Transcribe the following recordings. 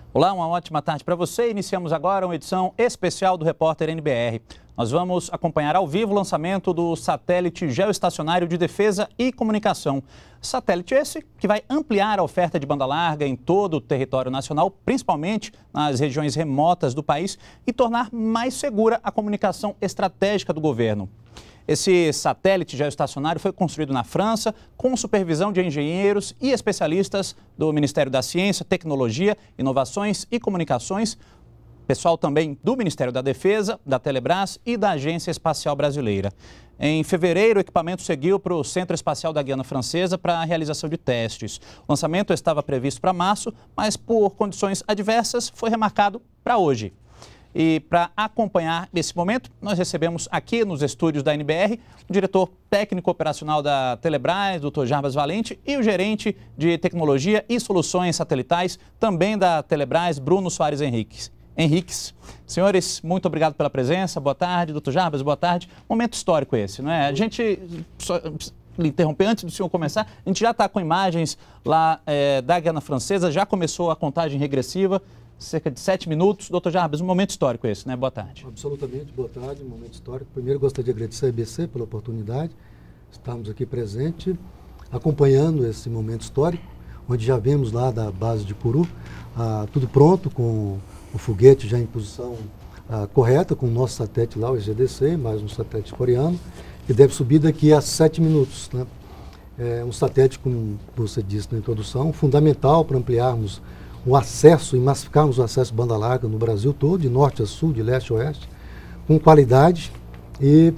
Olá, uma ótima tarde para você. Iniciamos agora uma edição especial do Repórter NBR. Nós vamos acompanhar ao vivo o lançamento do satélite geoestacionário de defesa e comunicação. Satélite esse que vai ampliar a oferta de banda larga em todo o território nacional, principalmente nas regiões remotas do país, e tornar mais segura a comunicação estratégica do governo. Esse satélite geoestacionário foi construído na França com supervisão de engenheiros e especialistas do Ministério da Ciência, Tecnologia, Inovações e Comunicações, pessoal também do Ministério da Defesa, da Telebrás e da Agência Espacial Brasileira. Em fevereiro, o equipamento seguiu para o Centro Espacial da Guiana Francesa para a realização de testes. O lançamento estava previsto para março, mas por condições adversas foi remarcado para hoje. E para acompanhar esse momento, nós recebemos aqui nos estúdios da NBR o diretor técnico operacional da Telebrás, Dr. Jarbas Valente, e o gerente de tecnologia e soluções satelitais, também da Telebrás, Bruno Soares Henriques. Senhores, muito obrigado pela presença. Boa tarde, Dr. Jarbas, boa tarde. Momento histórico esse, não é? A gente, só lhe interromper antes do senhor começar, a gente já está com imagens lá da Guiana Francesa, já começou a contagem regressiva. Cerca de 7 minutos. Doutor Jarbas, um momento histórico esse, né? Boa tarde. Absolutamente, boa tarde, um momento histórico. Primeiro, gostaria de agradecer a EBC pela oportunidade. Estamos aqui presentes, acompanhando esse momento histórico, onde já vemos lá da base de Puru, tudo pronto, com o foguete já em posição correta, com o nosso satélite lá, o EGDC, mais um satélite coreano, que deve subir daqui a 7 minutos, né? É um satélite, como você disse na introdução, fundamental para ampliarmos o acesso e massificarmos o acesso banda larga no Brasil todo, de norte a sul, de leste a oeste, com qualidade e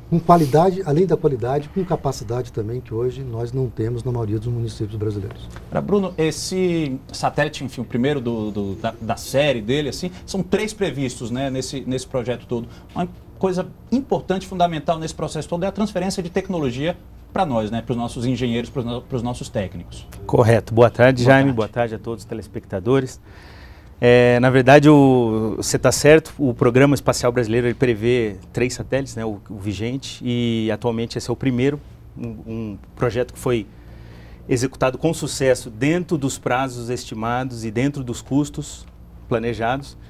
além da qualidade, com capacidade também que hoje nós não temos na maioria dos municípios brasileiros. Para Bruno, esse satélite, enfim, o primeiro da série dele, assim, são 3 previstos, né, nesse projeto todo. Uma coisa importante, fundamental nesse processo todo é a transferência de tecnologia para nós, né, para os nossos engenheiros, para os nossos técnicos. Correto. Boa tarde, Jaime. Boa tarde a todos os telespectadores. Na verdade, você está certo, o Programa Espacial Brasileiro ele prevê 3 satélites, né, o vigente, e atualmente esse é o primeiro, um projeto que foi executado com sucesso dentro dos prazos estimados e dentro dos custos planejados.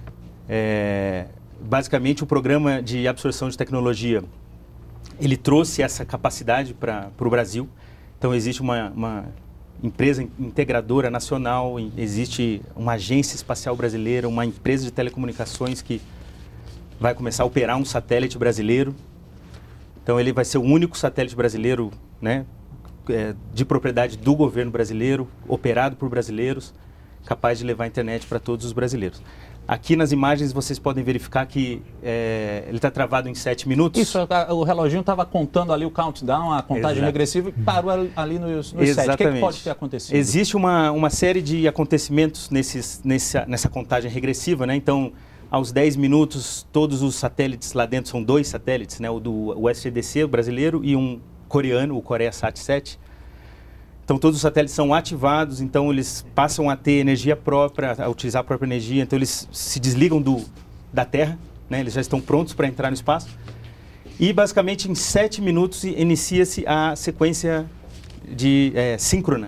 Basicamente, o Programa de Absorção de Tecnologia ele trouxe essa capacidade para o Brasil. Então, existe uma empresa integradora nacional, existe uma agência espacial brasileira, uma empresa de telecomunicações que vai começar a operar um satélite brasileiro. Então, ele vai ser o único satélite brasileiro, né, de propriedade do governo brasileiro, operado por brasileiros, capaz de levar a internet para todos os brasileiros. Aqui nas imagens vocês podem verificar que ele está travado em 7 minutos. Isso, o reloginho estava contando ali o countdown, a contagem regressiva, e parou ali nos 7. O que pode ter acontecido? Existe uma série de acontecimentos nessa contagem regressiva, né? Então, aos 10 minutos, todos os satélites lá dentro, são 2 satélites, né? O SGDC, o brasileiro, e um coreano, o CoreaSat-7. Então, todos os satélites são ativados, então eles passam a ter energia própria, a utilizar a própria energia, então eles se desligam da Terra, né? Eles já estão prontos para entrar no espaço. E, basicamente, em 7 minutos, inicia-se a sequência síncrona.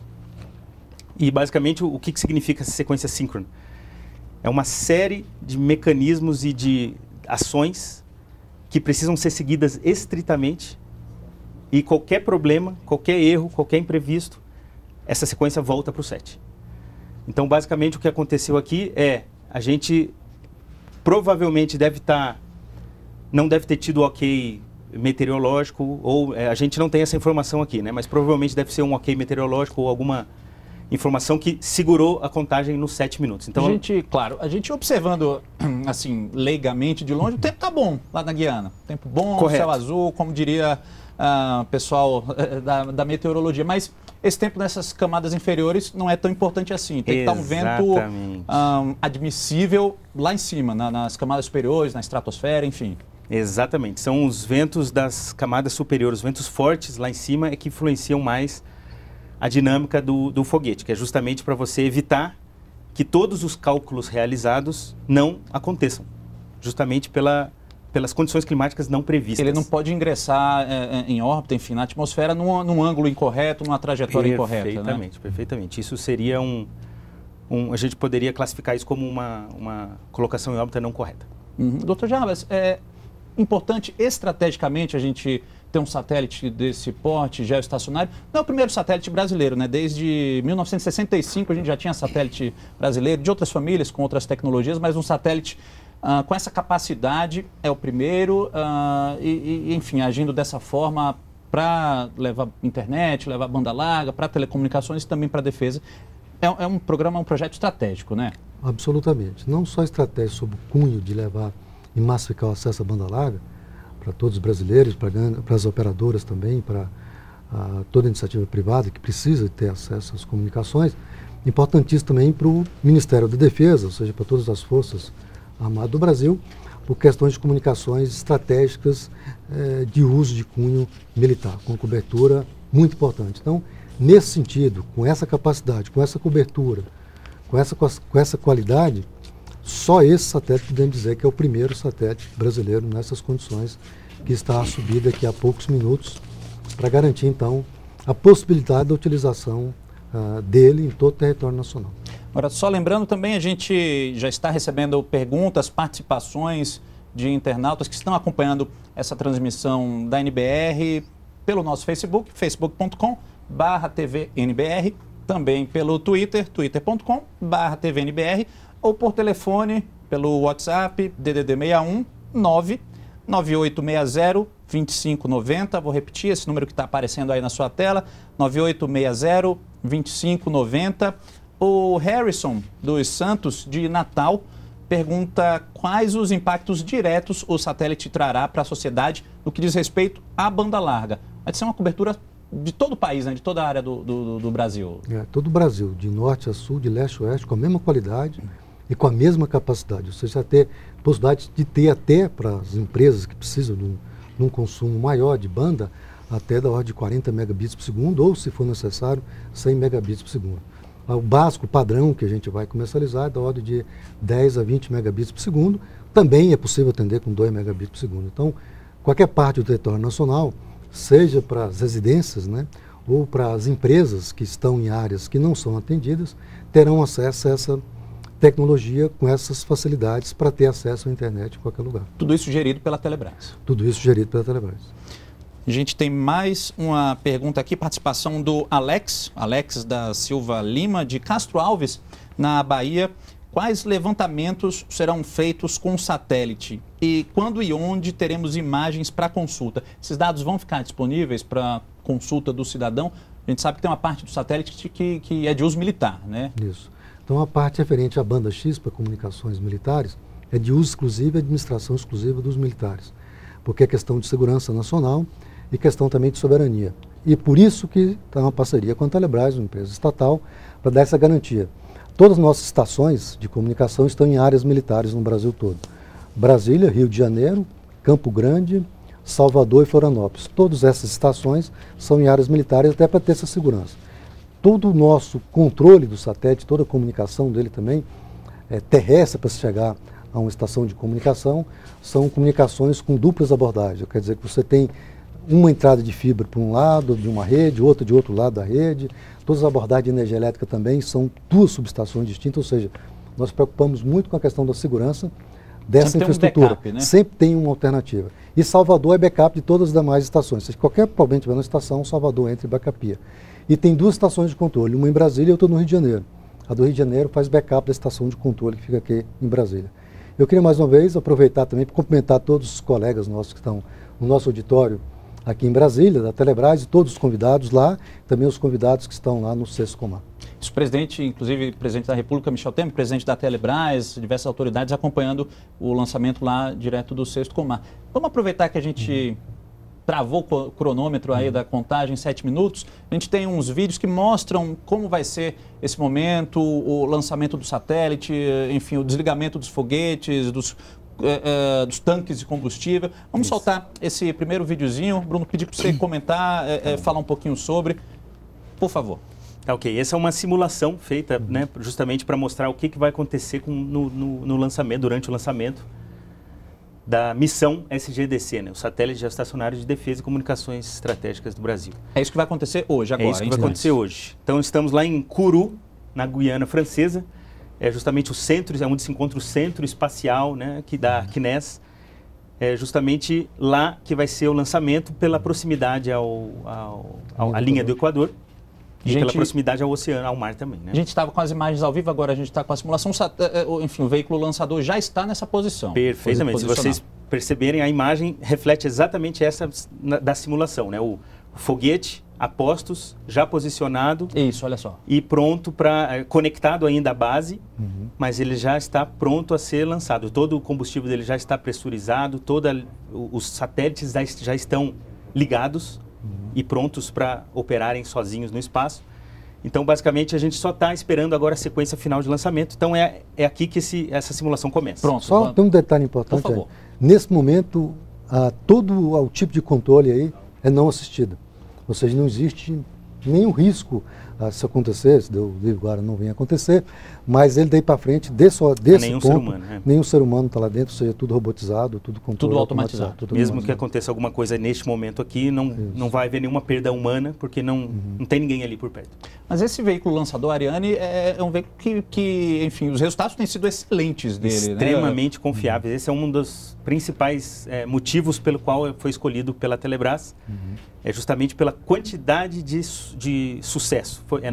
E, basicamente, o que significa essa sequência síncrona? É uma série de mecanismos e de ações que precisam ser seguidas estritamente. E qualquer problema, qualquer erro, qualquer imprevisto, essa sequência volta para o 7. Então, basicamente, o que aconteceu aqui a gente provavelmente não deve ter tido ok meteorológico, ou a gente não tem essa informação aqui, né? Mas provavelmente deve ser um ok meteorológico ou alguma informação que segurou a contagem nos 7 minutos. Então, a gente observando, assim, leigamente de longe, o tempo está bom lá na Guiana. Tempo bom, correto. Céu azul, como diria pessoal da meteorologia, mas esse tempo nessas camadas inferiores não é tão importante assim. Tem que estar um vento admissível lá em cima, nas camadas superiores, na estratosfera, enfim. Exatamente. São os ventos das camadas superiores, os ventos fortes lá em cima que influenciam mais a dinâmica do foguete, que é justamente para você evitar que todos os cálculos realizados não aconteçam, justamente pelas condições climáticas não previstas. Ele não pode ingressar em órbita, enfim, na atmosfera, num ângulo incorreto, numa trajetória incorreta, né? Perfeitamente. Isso seria a gente poderia classificar isso como uma colocação em órbita não correta. Dr. Jarbas, é importante estrategicamente a gente ter um satélite desse porte geoestacionário. Não é o primeiro satélite brasileiro, né? Desde 1965 a gente já tinha satélite brasileiro, de outras famílias, com outras tecnologias, mas um satélite com essa capacidade é o primeiro enfim, agindo dessa forma para levar internet, levar banda larga, para telecomunicações e também para defesa. É um programa, um projeto estratégico, né? Absolutamente. Não só estratégico sob o cunho de levar e massificar o acesso à banda larga para todos os brasileiros, para as operadoras também, para toda a iniciativa privada que precisa ter acesso às comunicações. Importantíssimo também para o Ministério da Defesa, ou seja, para todas as forças armadas do Brasil, por questões de comunicações estratégicas de uso de cunho militar, com cobertura muito importante. Então, nesse sentido, com essa capacidade, com essa cobertura, com essa qualidade, só esse satélite podemos dizer que é o primeiro satélite brasileiro nessas condições, que está a subir daqui a poucos minutos, para garantir, então, a possibilidade da utilização dele em todo o território nacional. Agora, só lembrando também, a gente já está recebendo perguntas, participações de internautas que estão acompanhando essa transmissão da NBR pelo nosso Facebook, facebook.com/tvnbr, também pelo Twitter, twitter.com/tvnbr, ou por telefone, pelo WhatsApp, DDD 61 99860 2590. Vou repetir esse número que está aparecendo aí na sua tela, 9860 2590. O Harrison dos Santos, de Natal, pergunta quais os impactos diretos o satélite trará para a sociedade no que diz respeito à banda larga. Vai ser uma cobertura de todo o país, né? De toda a área do Brasil. Todo o Brasil, de norte a sul, de leste a oeste, com a mesma qualidade e com a mesma capacidade. Ou seja, ter possibilidade de ter até para as empresas que precisam de um consumo maior de banda, até da ordem de 40 megabits por segundo, ou, se for necessário, 100 megabits por segundo. O básico, padrão que a gente vai comercializar é da ordem de 10 a 20 megabits por segundo. Também é possível atender com 2 megabits por segundo. Então, qualquer parte do território nacional, seja para as residências, né, ou para as empresas que estão em áreas que não são atendidas, terão acesso a essa tecnologia com essas facilidades para ter acesso à internet em qualquer lugar. Tudo isso gerido pela Telebrás. Tudo isso gerido pela Telebrás. A gente tem mais uma pergunta aqui, participação do Alex da Silva Lima, de Castro Alves, na Bahia. Quais levantamentos serão feitos com o satélite? E quando e onde teremos imagens para consulta? Esses dados vão ficar disponíveis para consulta do cidadão? A gente sabe que tem uma parte do satélite que é de uso militar, né? Isso. Então, a parte referente à banda X para comunicações militares é de uso exclusivo e administração exclusiva dos militares, porque é questão de segurança nacional e questão também de soberania. E por isso que está uma parceria com a Telebrás, uma empresa estatal, para dar essa garantia. Todas as nossas estações de comunicação estão em áreas militares no Brasil todo. Brasília, Rio de Janeiro, Campo Grande, Salvador e Florianópolis. Todas essas estações são em áreas militares até para ter essa segurança. Todo o nosso controle do satélite, toda a comunicação dele também, terrestre para se chegar a uma estação de comunicação, são comunicações com duplas abordagens. Quer dizer que você tem uma entrada de fibra por um lado de uma rede, outra de outro lado da rede. Todas as abordagens de energia elétrica também são duas subestações distintas, ou seja, nós preocupamos muito com a questão da segurança dessa sempre infraestrutura. Tem um backup, né? Sempre tem uma alternativa. E Salvador é backup de todas as demais estações. Se qualquer problema tiver na estação, Salvador entra e backupia. E tem duas estações de controle, uma em Brasília e outra no Rio de Janeiro. A do Rio de Janeiro faz backup da estação de controle que fica aqui em Brasília. Eu queria mais uma vez aproveitar também para cumprimentar todos os colegas nossos que estão no nosso auditório aqui em Brasília, da Telebrás, e todos os convidados lá, também os convidados que estão lá no Sescomar. O presidente, inclusive o presidente da República, Michel Temer, presidente da Telebrás, diversas autoridades acompanhando o lançamento lá direto do Sescomar. Vamos aproveitar que a gente travou o cronômetro aí da contagem, 7 minutos. A gente tem uns vídeos que mostram como vai ser esse momento, o lançamento do satélite, enfim, o desligamento dos foguetes, dos tanques de combustível. Vamos soltar esse primeiro videozinho. Bruno, pedir para você comentar, falar um pouquinho sobre, por favor. Ok, essa é uma simulação feita, né, justamente para mostrar o que vai acontecer no lançamento, durante o lançamento da missão SGDC, né, o Satélite Geoestacionário de Defesa e Comunicações Estratégicas do Brasil. É isso que vai acontecer hoje, agora? É isso que vai acontecer hoje. Então estamos lá em Curu, na Guiana Francesa. É justamente o centro, é onde se encontra o centro espacial, né, da CNES. É justamente lá que vai ser o lançamento pela proximidade à linha do Equador e pela proximidade ao oceano, ao mar também. Né? A gente estava com as imagens ao vivo, agora a gente está com a simulação. Enfim, o veículo lançador já está nessa posição. Perfeitamente. Se vocês perceberem, a imagem reflete exatamente essa da simulação, né? O foguete a postos, já posicionado. Isso, olha só. E pronto para... conectado ainda à base, mas ele já está pronto a ser lançado. Todo o combustível dele já está pressurizado, os satélites já estão ligados e prontos para operarem sozinhos no espaço. Então, basicamente, a gente só está esperando agora a sequência final de lançamento. Então, é aqui que essa simulação começa. Pronto. Só tem um detalhe importante. Por favor. Nesse momento, todo o tipo de controle aí é não assistido. Ou seja, não existe nenhum risco se acontecer, se Deus agora não venha acontecer, mas ele daí para frente, desse nenhum ponto, ser humano, né? Nenhum ser humano está lá dentro, ou seja, tudo robotizado, tudo controlado. Tudo automatizado. Tudo mesmo que aconteça alguma coisa neste momento aqui, não vai haver nenhuma perda humana, porque não tem ninguém ali por perto. Mas esse veículo lançador, Ariane, é um veículo que, enfim, os resultados têm sido excelentes dele. Extremamente confiáveis. Esse é um dos principais motivos pelo qual foi escolhido pela Telebrás. É justamente pela quantidade de sucesso. É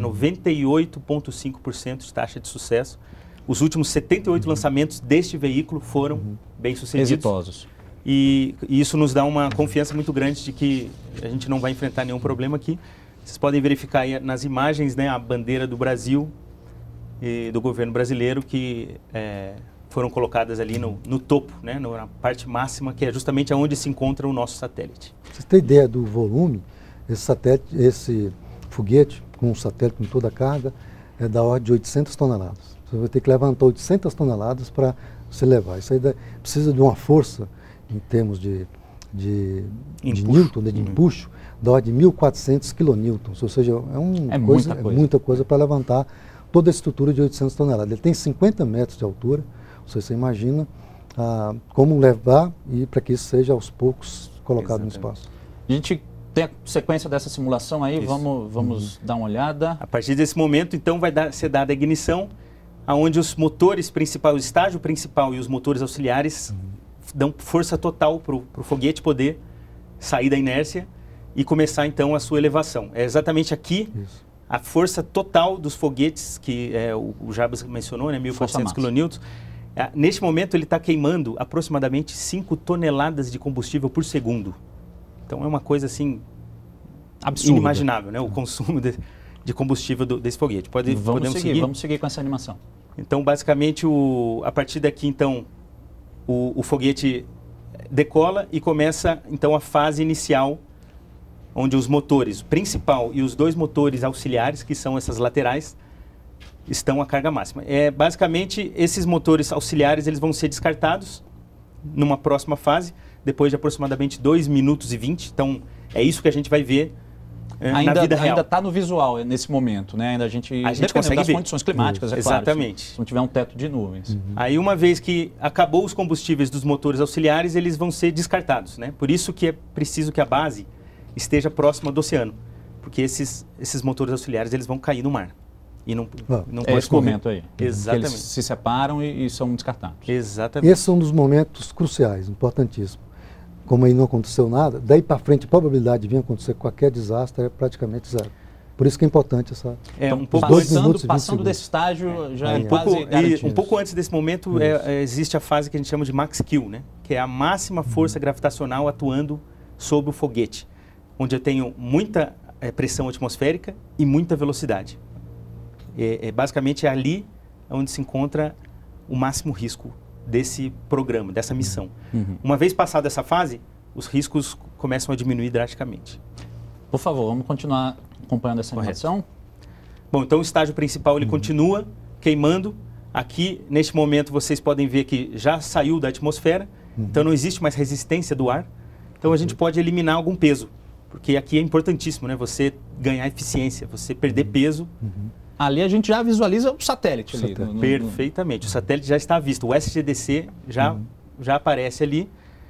98,5% de taxa de sucesso. Os últimos 78 lançamentos deste veículo foram bem-sucedidos. Exitosos. E isso nos dá uma confiança muito grande de que a gente não vai enfrentar nenhum problema aqui. Vocês podem verificar aí nas imagens, né, a bandeira do Brasil e do governo brasileiro que foram colocadas ali no topo, né, na parte máxima, que é justamente onde se encontra o nosso satélite. Você tem ideia do volume? Esse foguete com o satélite com toda a carga é da ordem de 800 toneladas. Você vai ter que levantar 800 toneladas para você levar. Isso aí precisa de uma força em termos de Newton, de empuxo, da ordem de 1.400 kilonewtons. Ou seja, muita coisa para levantar toda a estrutura de 800 toneladas. Ele tem 50 metros de altura. Você imagina como levar e para que isso seja aos poucos colocado no espaço. A gente tem a sequência dessa simulação aí, vamos dar uma olhada. A partir desse momento, então, vai ser dada a ignição, onde os motores principais, o estágio principal e os motores auxiliares dão força total para o foguete poder sair da inércia e começar, então, a sua elevação. É exatamente aqui a força total dos foguetes, que o Jarbas mencionou, né, 1.400 kilonewtons. Neste momento, ele está queimando aproximadamente 5 toneladas de combustível por segundo. Então, é uma coisa, assim, absurda, inimaginável, né? O consumo de combustível desse foguete. Podemos seguir? Vamos seguir com essa animação. Então, basicamente, a partir daqui, então, o foguete decola e começa, então, a fase inicial, onde os motores, o principal e os 2 motores auxiliares, que são essas laterais, estão à carga máxima. Basicamente, esses motores auxiliares eles vão ser descartados numa próxima fase, depois de aproximadamente 2 minutos e 20. Então, é isso que a gente vai ver na vida real. Ainda está no visual nesse momento, né? A gente consegue das ver. Condições climáticas, Exatamente. Claro, se não tiver um teto de nuvens. Aí, uma vez que acabou os combustíveis dos motores auxiliares, eles vão ser descartados, né? Por isso que é preciso que a base esteja próxima do oceano, porque esses motores auxiliares eles vão cair no mar. E não pode esse momento aí. Exatamente. Eles se separam e são descartados. Exatamente. Esses são um dos momentos cruciais, importantíssimos. Como aí não aconteceu nada, daí para frente a probabilidade de vir acontecer qualquer desastre é praticamente zero. Por isso que é importante essa... um pouco passando desse estágio já é quase garantido. Um pouco antes desse momento existe a fase que a gente chama de max Q, né? Que é a máxima força gravitacional atuando sobre o foguete, onde eu tenho muita pressão atmosférica e muita velocidade. Basicamente é ali onde se encontra o máximo risco desse programa, dessa missão. Uma vez passada essa fase, os riscos começam a diminuir drasticamente. Por favor, vamos continuar acompanhando essa animação. Bom, então o estágio principal ele continua queimando. Aqui, neste momento, vocês podem ver que já saiu da atmosfera, então não existe mais resistência do ar. Então a gente pode eliminar algum peso, porque aqui é importantíssimo, né? Você ganhar eficiência, você perder peso. Ali a gente já visualiza o satélite. Perfeitamente, o satélite já está visto, o SGDC já aparece ali.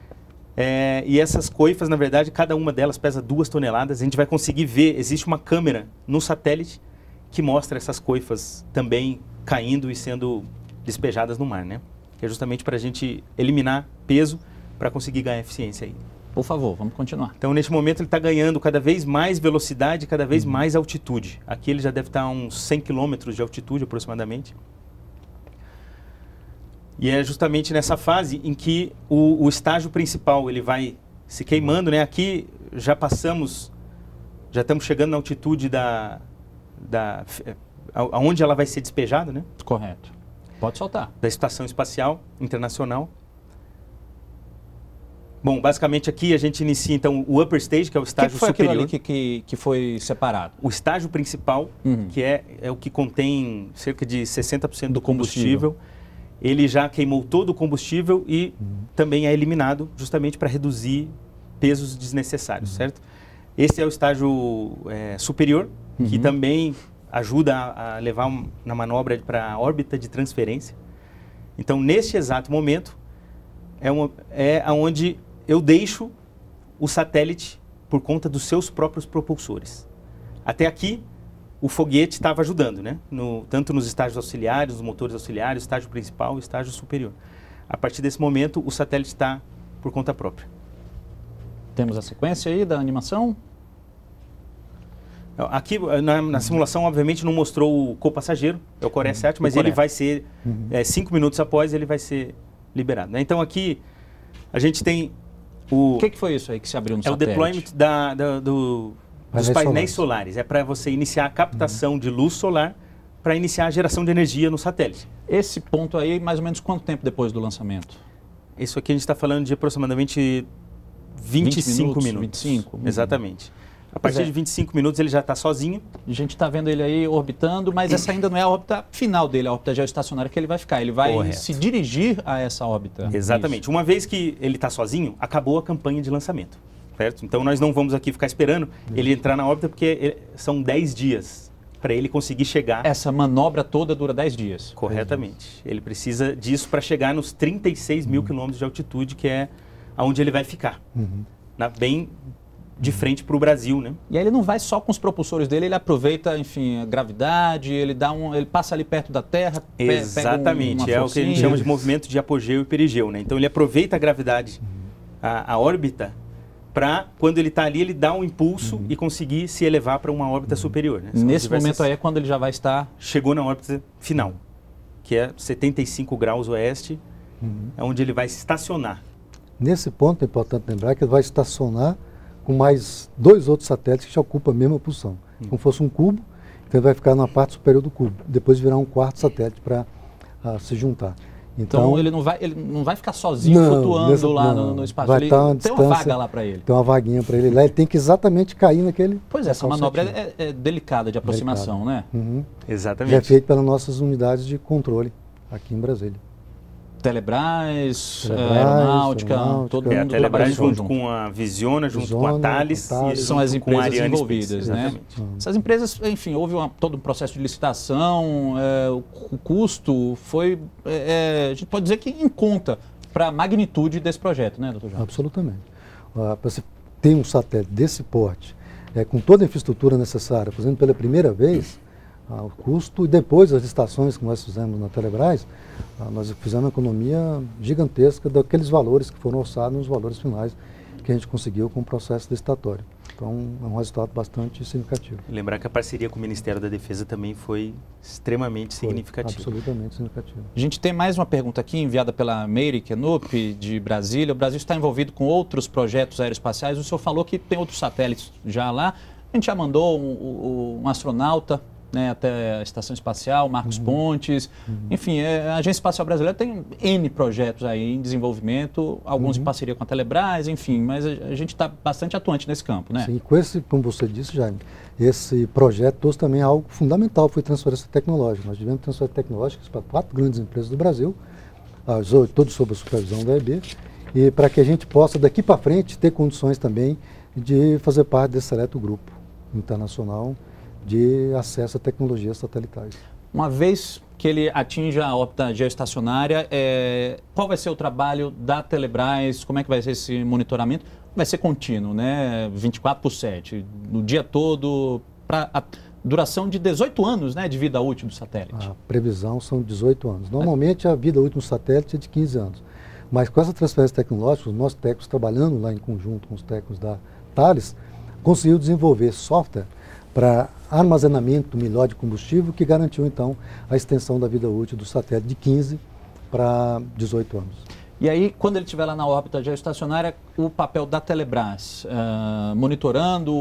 E essas coifas, na verdade, cada uma delas pesa 2 toneladas. A gente vai conseguir ver, existe uma câmera no satélite que mostra essas coifas também caindo e sendo despejadas no mar, né? Que é justamente para a gente eliminar peso para conseguir ganhar eficiência aí. Por favor, vamos continuar. Então, neste momento, ele está ganhando cada vez mais velocidade, cada vez mais altitude. Aqui ele já deve estar a uns 100 km de altitude, aproximadamente. E é justamente nessa fase em que o estágio principal ele vai se queimando, né? Aqui já estamos chegando na altitude aonde ela vai ser despejada, né? Correto. Pode soltar. Da Estação Espacial Internacional. Bom, basicamente aqui a gente inicia então o upper stage, que é o estágio superior. O que foi aquilo ali que foi separado? O estágio principal, que é o que contém cerca de 60% do combustível. Ele já queimou todo o combustível e também é eliminado justamente para reduzir pesos desnecessários, certo? Esse é o estágio superior, que também ajuda a levar na manobra para a órbita de transferência. Então, neste exato momento, é onde eu deixo o satélite por conta dos seus próprios propulsores. Até aqui, o foguete estava ajudando, né? Tanto nos estágios auxiliares, nos motores auxiliares, estágio principal e estágio superior. A partir desse momento, o satélite está por conta própria. Temos a sequência aí da animação? Aqui, na simulação, obviamente, não mostrou o copassageiro, é o Coreia 7, mas ele vai ser, 5 minutos após, ele vai ser liberado, né? Então, aqui, a gente tem o que foi isso aí que se abriu no satélite? É o deployment dos painéis solares. É para você iniciar a captação de luz solar para iniciar a geração de energia no satélite. Esse ponto aí, mais ou menos quanto tempo depois do lançamento? Isso aqui a gente está falando de aproximadamente 25 minutos. 25? Exatamente. A partir de 25 minutos ele já está sozinho. A gente está vendo ele aí orbitando, mas essa ainda não é a órbita final dele, a órbita geoestacionária que ele vai ficar. Ele vai se dirigir a essa órbita. Exatamente. Isso. Uma vez que ele está sozinho, acabou a campanha de lançamento. Certo? Então nós não vamos aqui ficar esperando ele entrar na órbita, porque são 10 dias para ele conseguir chegar. Essa manobra toda dura 10 dias. Corretamente. Ele precisa disso para chegar nos 36 mil quilômetros de altitude, que é onde ele vai ficar. Bem de frente para o Brasil, né? E aí ele não vai só com os propulsores dele, ele aproveita, enfim, a gravidade, ele passa ali perto da Terra. Exatamente, é o que a gente chama de movimento de apogeu e perigeu, né? Então ele aproveita a gravidade, a órbita, para quando ele está ali, ele dá um impulso e conseguir se elevar para uma órbita superior, né? Nesse momento aí é quando ele já vai estar... Chegou na órbita final, que é 75 graus oeste, é onde ele vai se estacionar. Nesse ponto é importante lembrar que ele vai estacionar com mais 2 outros satélites que já ocupam a mesma posição. Como fosse um cubo, então ele vai ficar na parte superior do cubo, depois virar um 4º satélite para se juntar. Então ele não vai ficar sozinho flutuando lá no espaço. Vai tem uma vaga lá para ele. Tem uma vaguinha para ele lá, ele tem que exatamente cair naquele... Pois é, essa manobra é delicada de aproximação, né? Exatamente. Já é feito pelas nossas unidades de controle aqui em Brasília. Telebrás, Aeronáutica, todo mundo. A Telebrás junto com a Visiona, junto com a Thales, são as empresas envolvidas, né? Essas empresas, enfim, houve todo um processo de licitação, o custo foi, a gente pode dizer que em conta para a magnitude desse projeto, né, doutor João? Absolutamente. Para você ter um satélite desse porte, com toda a infraestrutura necessária, fazendo pela primeira vez, o custo, e depois as licitações que nós fizemos na Telebrás, nós fizemos uma economia gigantesca daqueles valores que foram orçados nos valores finais que a gente conseguiu com o processo licitatório. Então, é um resultado bastante significativo. Lembrar que a parceria com o Ministério da Defesa também foi extremamente significativa. Absolutamente significativa. A gente tem mais uma pergunta aqui, enviada pela Meire Kenup, de Brasília. O Brasil está envolvido com outros projetos aeroespaciais. O senhor falou que tem outros satélites já lá. A gente já mandou um astronauta, né, até a Estação Espacial, Marcos Pontes, enfim, a Agência Espacial Brasileira tem N projetos aí em desenvolvimento, alguns em parceria com a Telebrás, enfim, mas a gente está bastante atuante nesse campo, né? Sim, com esse, como você disse, Jaime, esse projeto trouxe também algo fundamental, foi transferência tecnológica. Nós tivemos transferência tecnológica para 4 grandes empresas do Brasil, todos sob a supervisão da EB, e para que a gente possa, daqui para frente, ter condições também de fazer parte desse seleto grupo internacional de acesso a tecnologias satelitais. Uma vez que ele atinja a órbita geoestacionária, qual vai ser o trabalho da Telebrás? Como é que vai ser esse monitoramento? Vai ser contínuo, né? 24/7, no dia todo, duração de 18 anos, né, de vida útil do satélite. A previsão são 18 anos. Normalmente a vida útil do satélite é de 15 anos. Mas com essa transferência tecnológica, os nossos técnicos trabalhando lá em conjunto com os técnicos da Thales, conseguiu desenvolver software para armazenamento melhor de combustível, que garantiu então a extensão da vida útil do satélite de 15 para 18 anos. E aí, quando ele estiver lá na órbita geoestacionária, o papel da Telebrás, monitorando,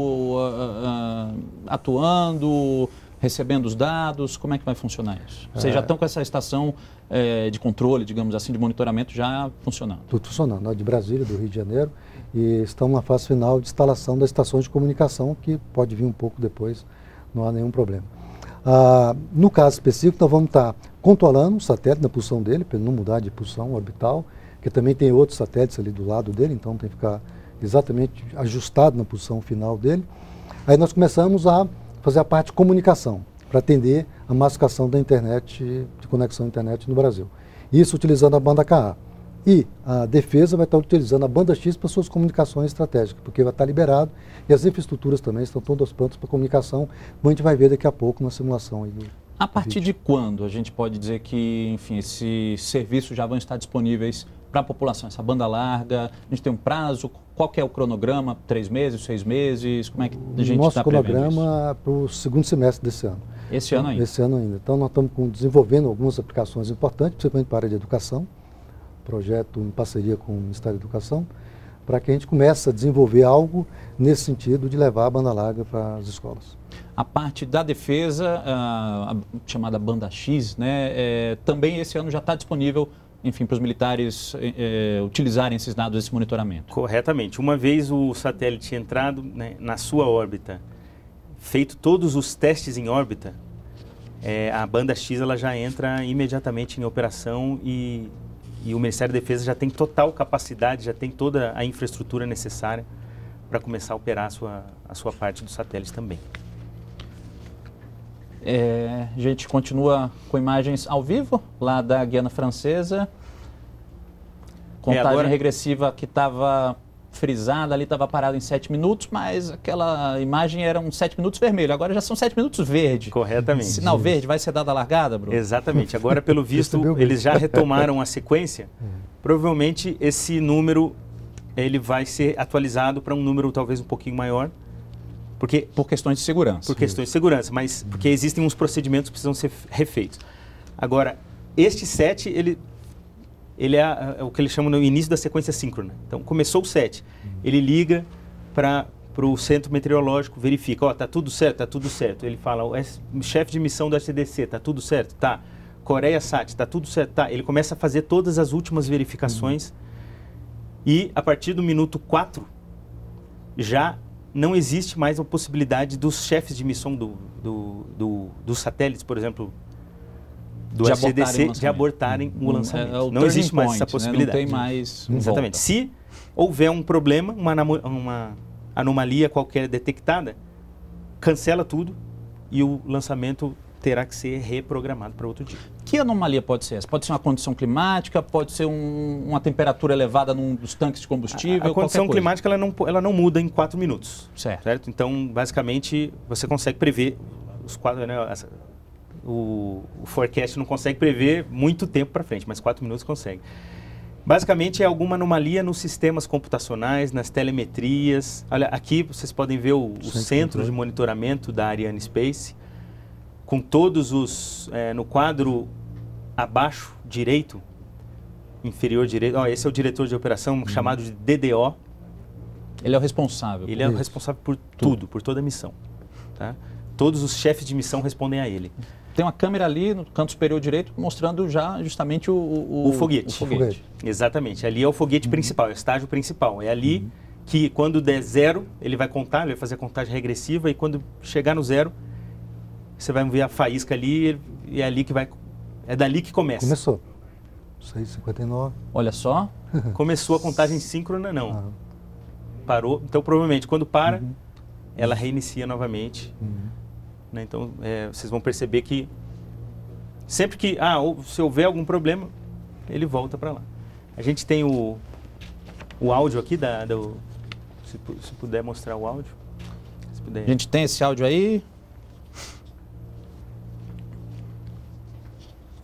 atuando, recebendo os dados, como é que vai funcionar isso? Vocês já estão com essa estação de controle, digamos assim, de monitoramento já funcionando? Tudo funcionando, né? De Brasília, do Rio de Janeiro, e estamos na fase final de instalação das estações de comunicação, que pode vir um pouco depois, não há nenhum problema. No caso específico, nós vamos estar controlando o satélite na posição dele, para ele não mudar de posição orbital, que também tem outros satélites ali do lado dele, então tem que ficar exatamente ajustado na posição final dele. Aí nós começamos a fazer a parte de comunicação, para atender a massificação da internet, de conexão à internet no Brasil. Isso utilizando a banda Ka. E a defesa vai estar utilizando a banda X para suas comunicações estratégicas, porque vai estar liberado e as infraestruturas também estão todas prontas para comunicação, como a gente vai ver daqui a pouco na simulação aí. A partir de quando a gente pode dizer que, enfim, esses serviços já vão estar disponíveis para a população, essa banda larga? A gente tem um prazo? Qual que é o cronograma? 3 meses, 6 meses? Como é que a gente está prevendo isso? Nosso cronograma é para o segundo semestre desse ano. Esse ano ainda? Esse ano ainda. Então nós estamos desenvolvendo algumas aplicações importantes, principalmente para a área de educação, projeto em parceria com o Ministério da Educação, para que a gente comece a desenvolver algo nesse sentido de levar a banda larga para as escolas. A parte da defesa, a chamada banda X, né, também esse ano já está disponível, enfim, para os militares utilizarem esses dados, esse monitoramento. Corretamente. Uma vez o satélite entrado, né, na sua órbita, feito todos os testes em órbita, a banda X ela já entra imediatamente em operação e o Ministério da Defesa já tem total capacidade, já tem toda a infraestrutura necessária para começar a operar a sua parte do satélite também. A gente continua com imagens ao vivo, lá da Guiana Francesa. Contagem regressiva que estava frisada ali, estava parada em 7 minutos, mas aquela imagem eram 7 minutos vermelho, agora já são 7 minutos verde. Corretamente. Sinal verde, vai ser dada a largada, Bruno? Exatamente. Agora, pelo visto, eles já retomaram a sequência. Provavelmente esse número ele vai ser atualizado para um número talvez um pouquinho maior. Porque, por questões de segurança. Por questões de segurança, mas porque existem uns procedimentos que precisam ser refeitos. Agora, este 7, ele é o que eles chamam no início da sequência síncrona. Então, começou o 7, ele liga para o centro meteorológico, verifica, está tudo certo, está tudo certo. Ele fala, o chefe de missão do SDC, está tudo certo? Tá. Coreia Sat, está tudo certo? Tá. Ele começa a fazer todas as últimas verificações e, a partir do minuto 4, já não existe mais a possibilidade dos chefes de missão dos satélites, por exemplo, do SDC, de abortarem o lançamento. Não existe mais essa possibilidade. Né? Não tem mais Exatamente. Se houver um problema, uma anomalia qualquer detectada, cancela tudo e o lançamento terá que ser reprogramado para outro dia. Que anomalia pode ser essa? Pode ser uma condição climática, pode ser uma temperatura elevada num dos tanques de combustível? A condição climática ela não muda em 4 minutos. Certo. Então, basicamente, você consegue prever os quadros, né, o forecast não consegue prever muito tempo para frente, mas 4 minutos consegue. Basicamente é alguma anomalia nos sistemas computacionais, nas telemetrias. Olha, aqui vocês podem ver o centro de monitoramento da Arianespace, com todos os, no quadro abaixo direito, inferior direito, esse é o diretor de operação, chamado de DDO. Ele é o responsável. Ele é o responsável por tudo, por toda a missão. Tá? Todos os chefes de missão respondem a ele. Tem uma câmera ali no canto superior direito mostrando já justamente o foguete. Exatamente. Ali é o foguete principal, é o estágio principal. É ali que quando der 0, ele vai contar, ele vai fazer a contagem regressiva e quando chegar no 0, você vai ver a faísca ali e é ali que vai... É dali que começa. Começou. 6h59. Olha só. Começou a contagem síncrona, não. Parou. Então, provavelmente, quando para, ela reinicia novamente. Né? Então, vocês vão perceber que sempre que, se houver algum problema, ele volta para lá. A gente tem o áudio aqui, se puder mostrar o áudio. A gente tem esse áudio aí.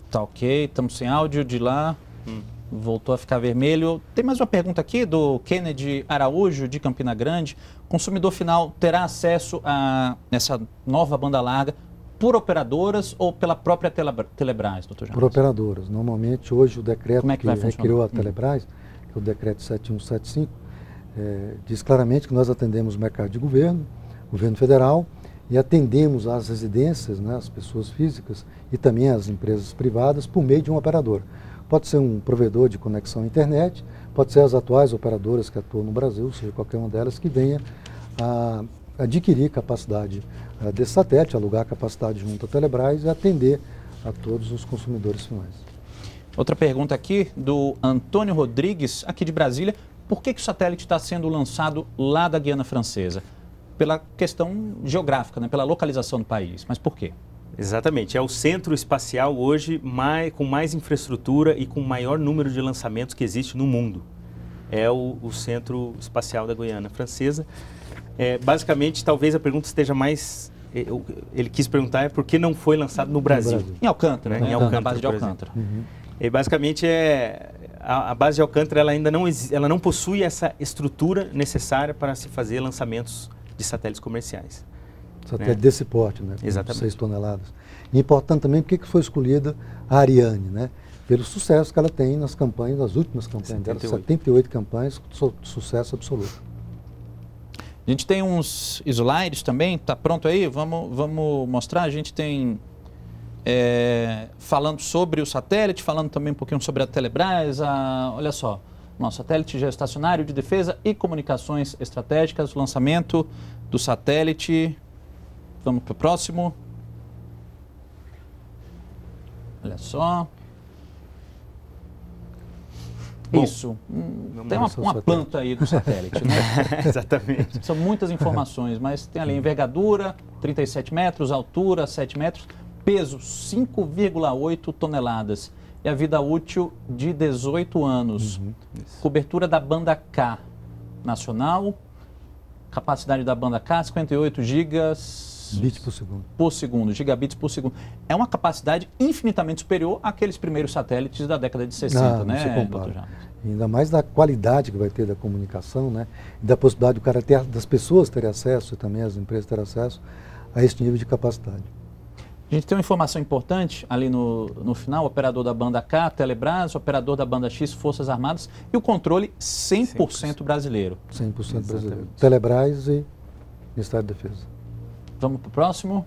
Tá ok, estamos sem áudio de lá. Voltou a ficar vermelho. Tem mais uma pergunta aqui do Kennedy Araújo, de Campina Grande. O consumidor final terá acesso a essa nova banda larga por operadoras ou pela própria Telebrás, doutor James? Por operadoras. Normalmente, hoje, o decreto Como é que vai funcionar? criou a Telebrás, que é o decreto 7175, diz claramente que nós atendemos o mercado de governo federal, e atendemos às residências, né, as pessoas físicas e também as empresas privadas por meio de um operador. Pode ser um provedor de conexão à internet, pode ser as atuais operadoras que atuam no Brasil, ou seja, qualquer uma delas que venha a adquirir capacidade desse satélite, alugar capacidade junto à Telebrás e atender a todos os consumidores finais. Outra pergunta aqui do Antônio Rodrigues, aqui de Brasília. Por que o satélite está sendo lançado lá da Guiana Francesa? Pela questão geográfica, né? Pela localização do país. Mas por quê? Exatamente. É o centro espacial hoje com mais infraestrutura e com o maior número de lançamentos que existe no mundo. É o centro espacial da Guiana Francesa. Basicamente, talvez a pergunta esteja mais... Ele quis perguntar por que não foi lançado no Brasil. Em Alcântara, né? Em Alcântara, na base de Alcântara. E basicamente, a base de Alcântara ela ainda não possui essa estrutura necessária para se fazer lançamentos de satélites comerciais. Satélite desse porte, né? Exatamente. 6 toneladas. E importante também porque foi escolhida a Ariane, né? Pelo sucesso que ela tem nas campanhas, nas últimas campanhas dela, 78 campanhas, sucesso absoluto. A gente tem uns slides também, tá pronto aí? Vamos mostrar. A gente tem falando sobre o satélite, falando também um pouquinho sobre a Telebrás. Olha só, nosso satélite geoestacionário de defesa e comunicações estratégicas, o lançamento do satélite. Vamos para o próximo. Olha só. Bom, isso. Tem uma planta aí do satélite, né? Exatamente. São muitas informações, mas tem ali envergadura, 37 metros, altura, 7 metros, peso, 5,8 toneladas. E a vida útil de 18 anos. Cobertura da banda K nacional, capacidade da banda K, 58 gigas... Bits por segundo. Gigabits por segundo. É uma capacidade infinitamente superior àqueles primeiros satélites da década de 60, né, doutor James? Ainda mais da qualidade que vai ter da comunicação, né? E da possibilidade das pessoas terem acesso, e também as empresas terem acesso a esse nível de capacidade. A gente tem uma informação importante ali no final, operador da banda K, Telebrás, operador da banda X, Forças Armadas, e o controle 100% brasileiro. 100% brasileiro. Telebrás e Ministério da Defesa. Vamos para o próximo.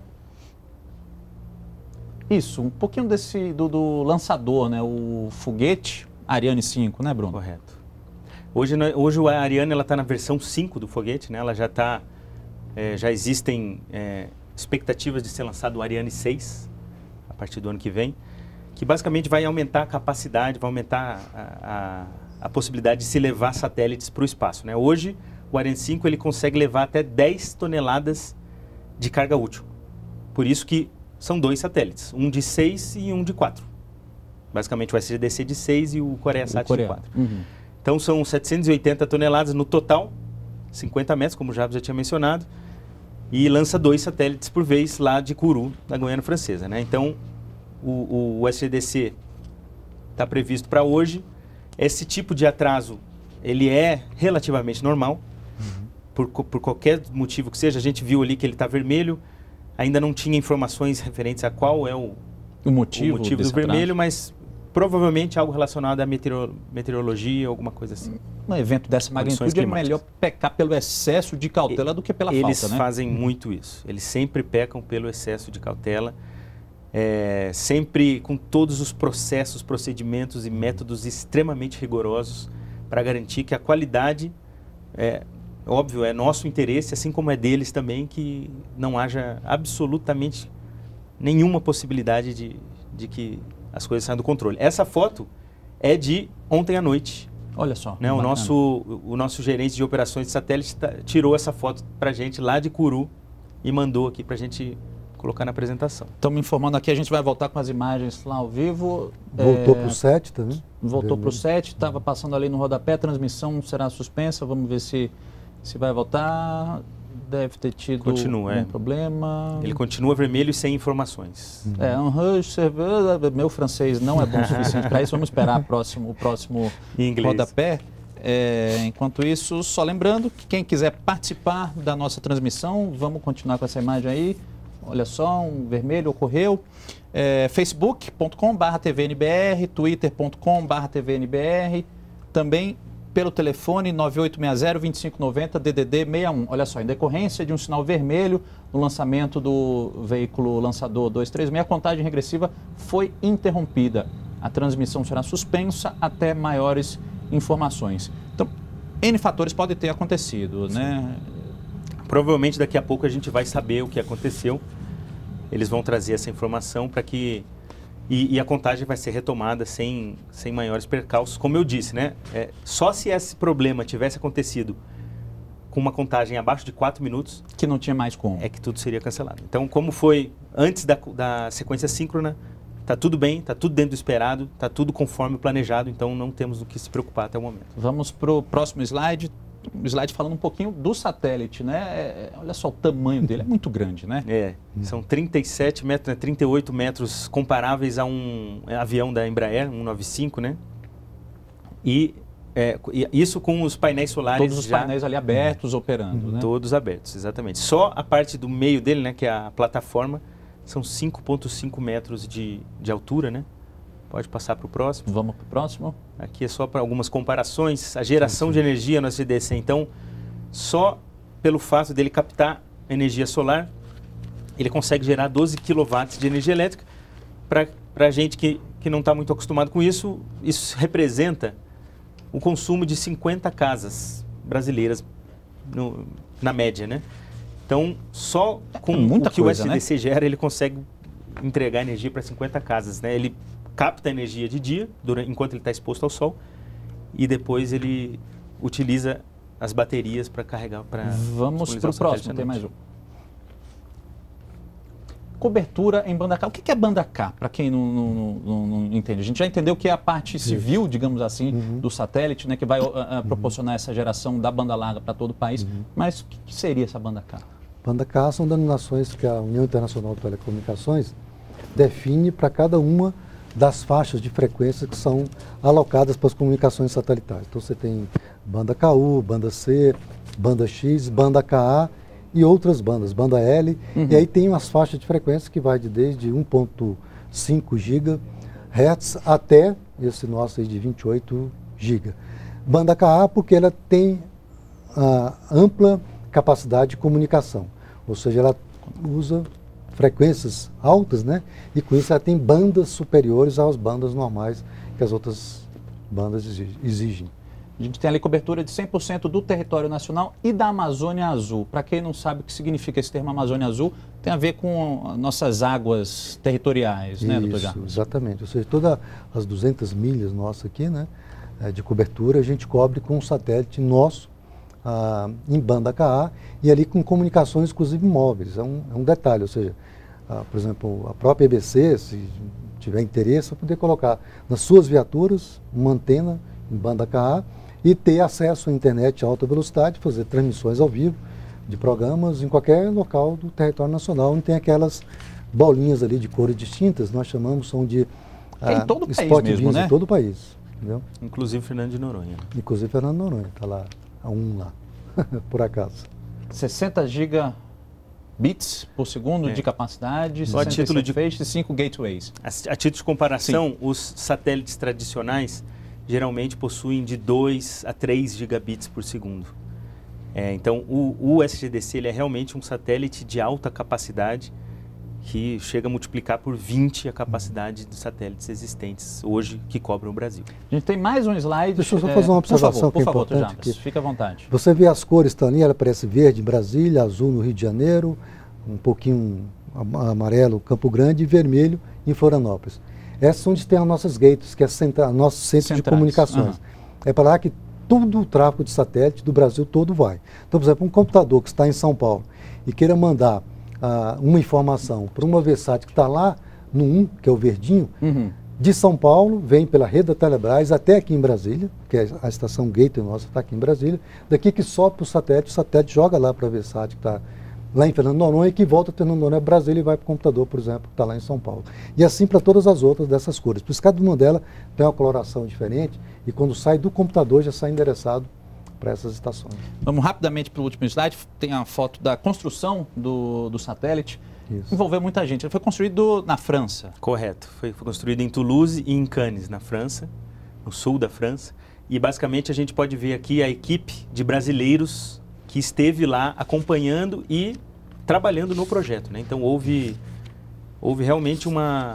Isso, um pouquinho do lançador, né? O foguete Ariane 5, né, Bruno? Correto. Hoje a Ariane está na versão 5 do foguete, né? Ela já está... já existem expectativas de ser lançado o Ariane 6 a partir do ano que vem, que basicamente vai aumentar a capacidade, vai aumentar a possibilidade de se levar satélites para o espaço, né? Hoje, o Ariane 5 ele consegue levar até 10 toneladas de carga útil. Por isso que são 2 satélites, um de 6 e um de 4. Basicamente o SDC de 6 e o CoreaSat de 4. Então são 780 toneladas no total, 50 metros, como o Jabs já tinha mencionado, e lança 2 satélites por vez lá de Kourou, na Guiana Francesa, né? Então o SDC está previsto para hoje. Esse tipo de atraso ele é relativamente normal. Por qualquer motivo que seja, a gente viu ali que ele está vermelho, ainda não tinha informações referentes a qual é o motivo do vermelho, mas provavelmente algo relacionado à meteorologia, alguma coisa assim. Um evento dessa magnitude é melhor pecar pelo excesso de cautela do que pela falta, né? Eles fazem muito isso, eles sempre pecam pelo excesso de cautela, sempre com todos os processos, procedimentos e métodos extremamente rigorosos para garantir que a qualidade... Óbvio, é nosso interesse, assim como é deles também, que não haja absolutamente nenhuma possibilidade de que as coisas saiam do controle. Essa foto é de ontem à noite. Olha só. Né? O nosso gerente de operações de satélite tirou essa foto para a gente lá de Kourou e mandou aqui para a gente colocar na apresentação. Estamos informando aqui, a gente vai voltar com as imagens lá ao vivo. Voltou para o 7 também? Voltou para o 7, estava passando ali no rodapé, a transmissão será suspensa, vamos ver se vai voltar. deve ter tido Continua, problema. Ele continua vermelho e sem informações. Um rush, meu francês não é bom o suficiente para isso, vamos esperar o próximo rodapé. Enquanto isso, só lembrando que quem quiser participar da nossa transmissão, vamos continuar com essa imagem aí. Olha só, um vermelho ocorreu. facebook.com/tvnbr, twitter.com/tvnbr, também pelo telefone 9860-2590, DDD 61. Olha só, em decorrência de um sinal vermelho no lançamento do veículo lançador 236, a contagem regressiva foi interrompida. A transmissão será suspensa até maiores informações. Então, N fatores podem ter acontecido, né? Provavelmente daqui a pouco a gente vai saber o que aconteceu. Eles vão trazer essa informação para que... E a contagem vai ser retomada sem maiores percalços. Como eu disse, né? Só se esse problema tivesse acontecido com uma contagem abaixo de 4 minutos... Que não tinha mais como. É que tudo seria cancelado. Então, como foi antes da sequência síncrona, está tudo bem, está tudo dentro do esperado, está tudo conforme o planejado, então não temos o que se preocupar até o momento. Vamos para o próximo slide. Um slide falando um pouquinho do satélite, né? Olha só o tamanho dele, é muito grande, né? São 37 metros, 38 metros, comparáveis a um avião da Embraer, 195, né? E isso com os painéis solares. Todos os painéis ali abertos, operando, né? Todos abertos, exatamente. Só a parte do meio dele, né, que é a plataforma, são 5,5 metros de altura, né? Pode passar para o próximo. Vamos para o próximo. Aqui é só para algumas comparações. A geração de energia no SDC, então, só pelo fato dele captar energia solar, ele consegue gerar 12 kW de energia elétrica. Para a gente que não está muito acostumado com isso, isso representa o consumo de 50 casas brasileiras na média, né? Então, só com o que o SDC gera, ele consegue entregar energia para 50 casas, né? Ele capta energia de dia, enquanto ele está exposto ao sol, e depois ele utiliza as baterias para carregar. Vamos para o próximo, tem mais um. Cobertura em banda K. O que é banda K, para quem não entende? A gente já entendeu que é a parte civil, digamos assim, do satélite, né, que vai proporcionar essa geração da banda larga para todo o país. Mas o que seria essa banda K? Banda K são denominações que a União Internacional de Telecomunicações define para cada uma das faixas de frequência que são alocadas para as comunicações satelitais. Então você tem banda KU, banda C, banda X, banda KA e outras bandas, banda L, e aí tem umas faixas de frequência que vai desde 1.5 GHz até esse nosso aí de 28 GB. Banda KA porque ela tem ampla capacidade de comunicação, ou seja, ela usa frequências altas, né? E com isso ela tem bandas superiores às bandas normais que as outras bandas exigem. A gente tem ali cobertura de 100% do território nacional e da Amazônia Azul. Para quem não sabe o que significa esse termo Amazônia Azul, tem a ver com nossas águas territoriais, né, doutor Jarbas? Exatamente. Ou seja, todas as 200 milhas nossas aqui, né, de cobertura, a gente cobre com um satélite nosso em banda KA e ali com comunicações, inclusive móveis. É um detalhe, ou seja, por exemplo, a própria EBC, se tiver interesse, vai poder colocar nas suas viaturas uma antena em banda KA e ter acesso à internet a alta velocidade, fazer transmissões ao vivo de programas em qualquer local do território nacional, onde tem aquelas bolinhas ali de cores distintas, nós chamamos, são de em todo o país mesmo, né? Em todo o país. Entendeu? Inclusive Fernando de Noronha. Inclusive Fernando de Noronha, está lá, a 1 lá, por acaso. 60 gigabits por segundo de capacidade, 67 feixes e 5 gateways. A título de comparação, os satélites tradicionais geralmente possuem de 2 a 3 gigabits por segundo. Então, o SGDC ele é realmente um satélite de alta capacidade que chega a multiplicar por 20 a capacidade dos satélites existentes hoje que cobrem o Brasil. A gente tem mais um slide. Deixa eu só fazer uma observação por favor, que é importante. Jarbas, fica à vontade. Você vê as cores, estão ali, ela aparece verde em Brasília, azul no Rio de Janeiro, um pouquinho amarelo Campo Grande e vermelho em Florianópolis. Essas são onde tem as nossas gates, que é nosso centro de comunicações. É para lá que todo o tráfego de satélite do Brasil todo vai. Então, por exemplo, um computador que está em São Paulo e queira mandar uma informação para uma VSAT que está lá no 1, que é o verdinho, De São Paulo, vem pela rede da Telebrás até aqui em Brasília, que é a estação Gateway nossa está aqui em Brasília. Daqui que sobe para o satélite joga lá para a Versat, que está lá em Fernando de Noronha, e que volta a Fernando de Noronha, Brasília, e vai para o computador, por exemplo, que está lá em São Paulo. E assim para todas as outras dessas cores. Por isso, cada uma delas tem uma coloração diferente, e quando sai do computador já sai endereçado para essas estações. Vamos rapidamente para o último slide. Tem a foto da construção do satélite. Isso. Envolveu muita gente. Ele foi construído na França. Correto. Foi construído em Toulouse e em Cannes, na França, no sul da França. E basicamente a gente pode ver aqui a equipe de brasileiros que esteve lá acompanhando e trabalhando no projeto, né? Então houve realmente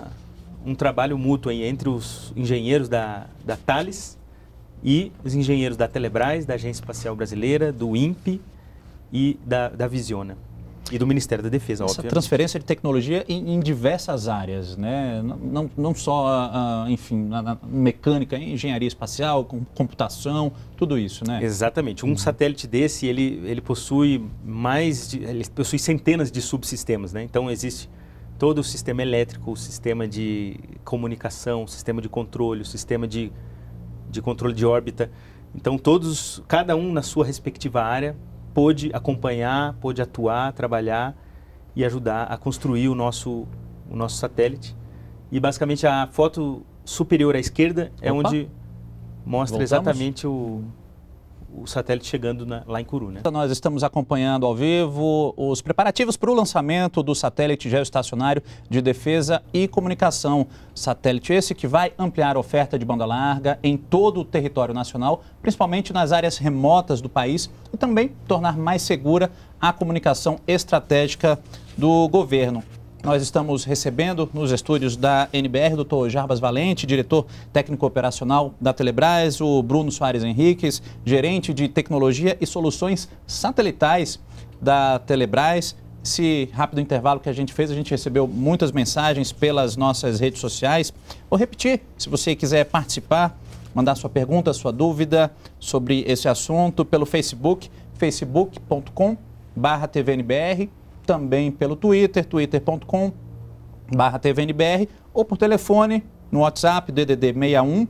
um trabalho mútuo aí entre os engenheiros da Thales e os engenheiros da Telebrás, da Agência Espacial Brasileira, do INPE e da Visiona. E do Ministério da Defesa, Essa obviamente. transferência de tecnologia em diversas áreas, né? Não só, enfim, na mecânica, engenharia espacial, computação, tudo isso, né? Exatamente. Um satélite desse, ele possui ele possui centenas de subsistemas, né? Então existe todo o sistema elétrico, o sistema de comunicação, o sistema de controle, o sistema de controle de órbita. Então cada um na sua respectiva área, pôde acompanhar, pôde atuar, trabalhar e ajudar a construir o nosso satélite. E basicamente a foto superior à esquerda é onde mostra exatamente o satélite chegando lá em Kourou, né? Nós estamos acompanhando ao vivo os preparativos para o lançamento do satélite geoestacionário de defesa e comunicação. Satélite esse que vai ampliar a oferta de banda larga em todo o território nacional, principalmente nas áreas remotas do país, e também tornar mais segura a comunicação estratégica do governo. Nós estamos recebendo nos estúdios da NBR o Dr. Jarbas Valente, diretor técnico operacional da Telebrás, o Bruno Soares Henriques, gerente de tecnologia e soluções satelitais da Telebrás. Esse rápido intervalo que a gente fez, a gente recebeu muitas mensagens pelas nossas redes sociais. Vou repetir, se você quiser participar, mandar sua pergunta, sua dúvida sobre esse assunto pelo Facebook, facebook.com/tvnbr, também pelo Twitter, twitter.com/tvnbr, ou por telefone no WhatsApp, DDD 61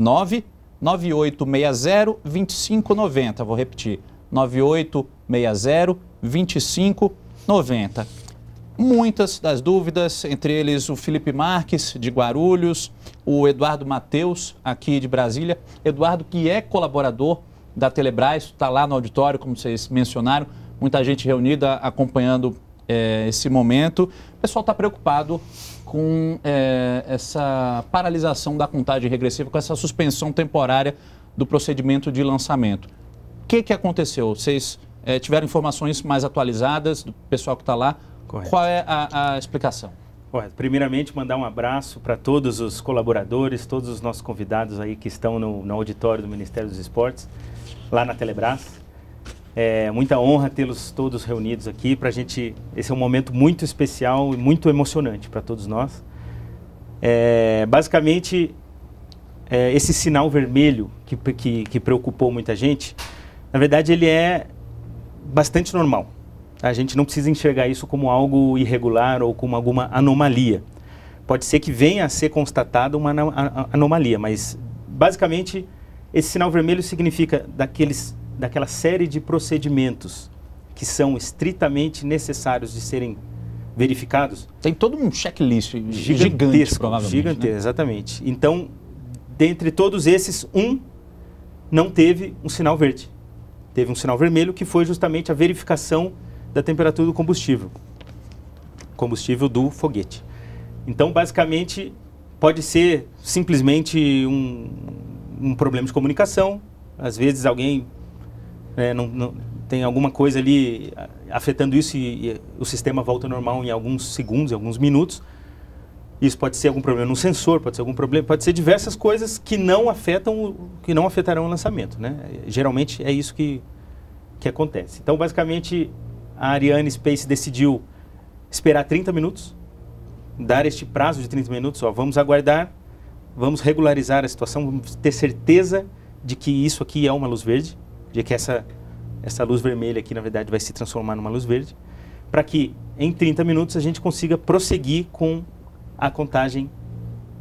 99860 2590. Vou repetir, 9860 2590. Muitas das dúvidas, entre eles o Felipe Marques, de Guarulhos, o Eduardo Mateus, aqui de Brasília. Eduardo, que é colaborador da Telebrás, está lá no auditório, como vocês mencionaram, muita gente reunida acompanhando esse momento. O pessoal está preocupado com essa paralisação da contagem regressiva, com essa suspensão temporária do procedimento de lançamento. O que aconteceu? Vocês tiveram informações mais atualizadas do pessoal que está lá? Correto. Qual é a explicação? Correto. Primeiramente, mandar um abraço para todos os colaboradores, todos os nossos convidados aí que estão no auditório do Ministério dos Esportes, lá na Telebrás. É muita honra tê-los todos reunidos aqui para a gente. Esse é um momento muito especial e muito emocionante para todos nós. Basicamente, esse sinal vermelho que preocupou muita gente, na verdade ele é bastante normal. A gente não precisa enxergar isso como algo irregular ou como alguma anomalia. Pode ser que venha a ser constatada uma anomalia, mas basicamente esse sinal vermelho significa daquela série de procedimentos que são estritamente necessários de serem verificados. Tem todo um checklist gigante, provavelmente. Gigantesco, né? Exatamente. Então, dentre todos esses, não teve um sinal verde. Teve um sinal vermelho, que foi justamente a verificação da temperatura do combustível do foguete. Então, basicamente, pode ser simplesmente um problema de comunicação. Às vezes alguém não tem alguma coisa ali afetando isso e o sistema volta ao normal em alguns segundos, em alguns minutos. Isso pode ser algum problema no sensor, pode ser algum problema, pode ser diversas coisas que não afetarão o lançamento, né? Geralmente é isso que acontece. Então, basicamente, a Arianespace decidiu esperar 30 minutos, dar este prazo de 30 minutos, vamos aguardar, vamos regularizar a situação, vamos ter certeza de que isso aqui é uma luz verde, de que essa luz vermelha aqui, na verdade, vai se transformar numa luz verde, para que em 30 minutos a gente consiga prosseguir com a contagem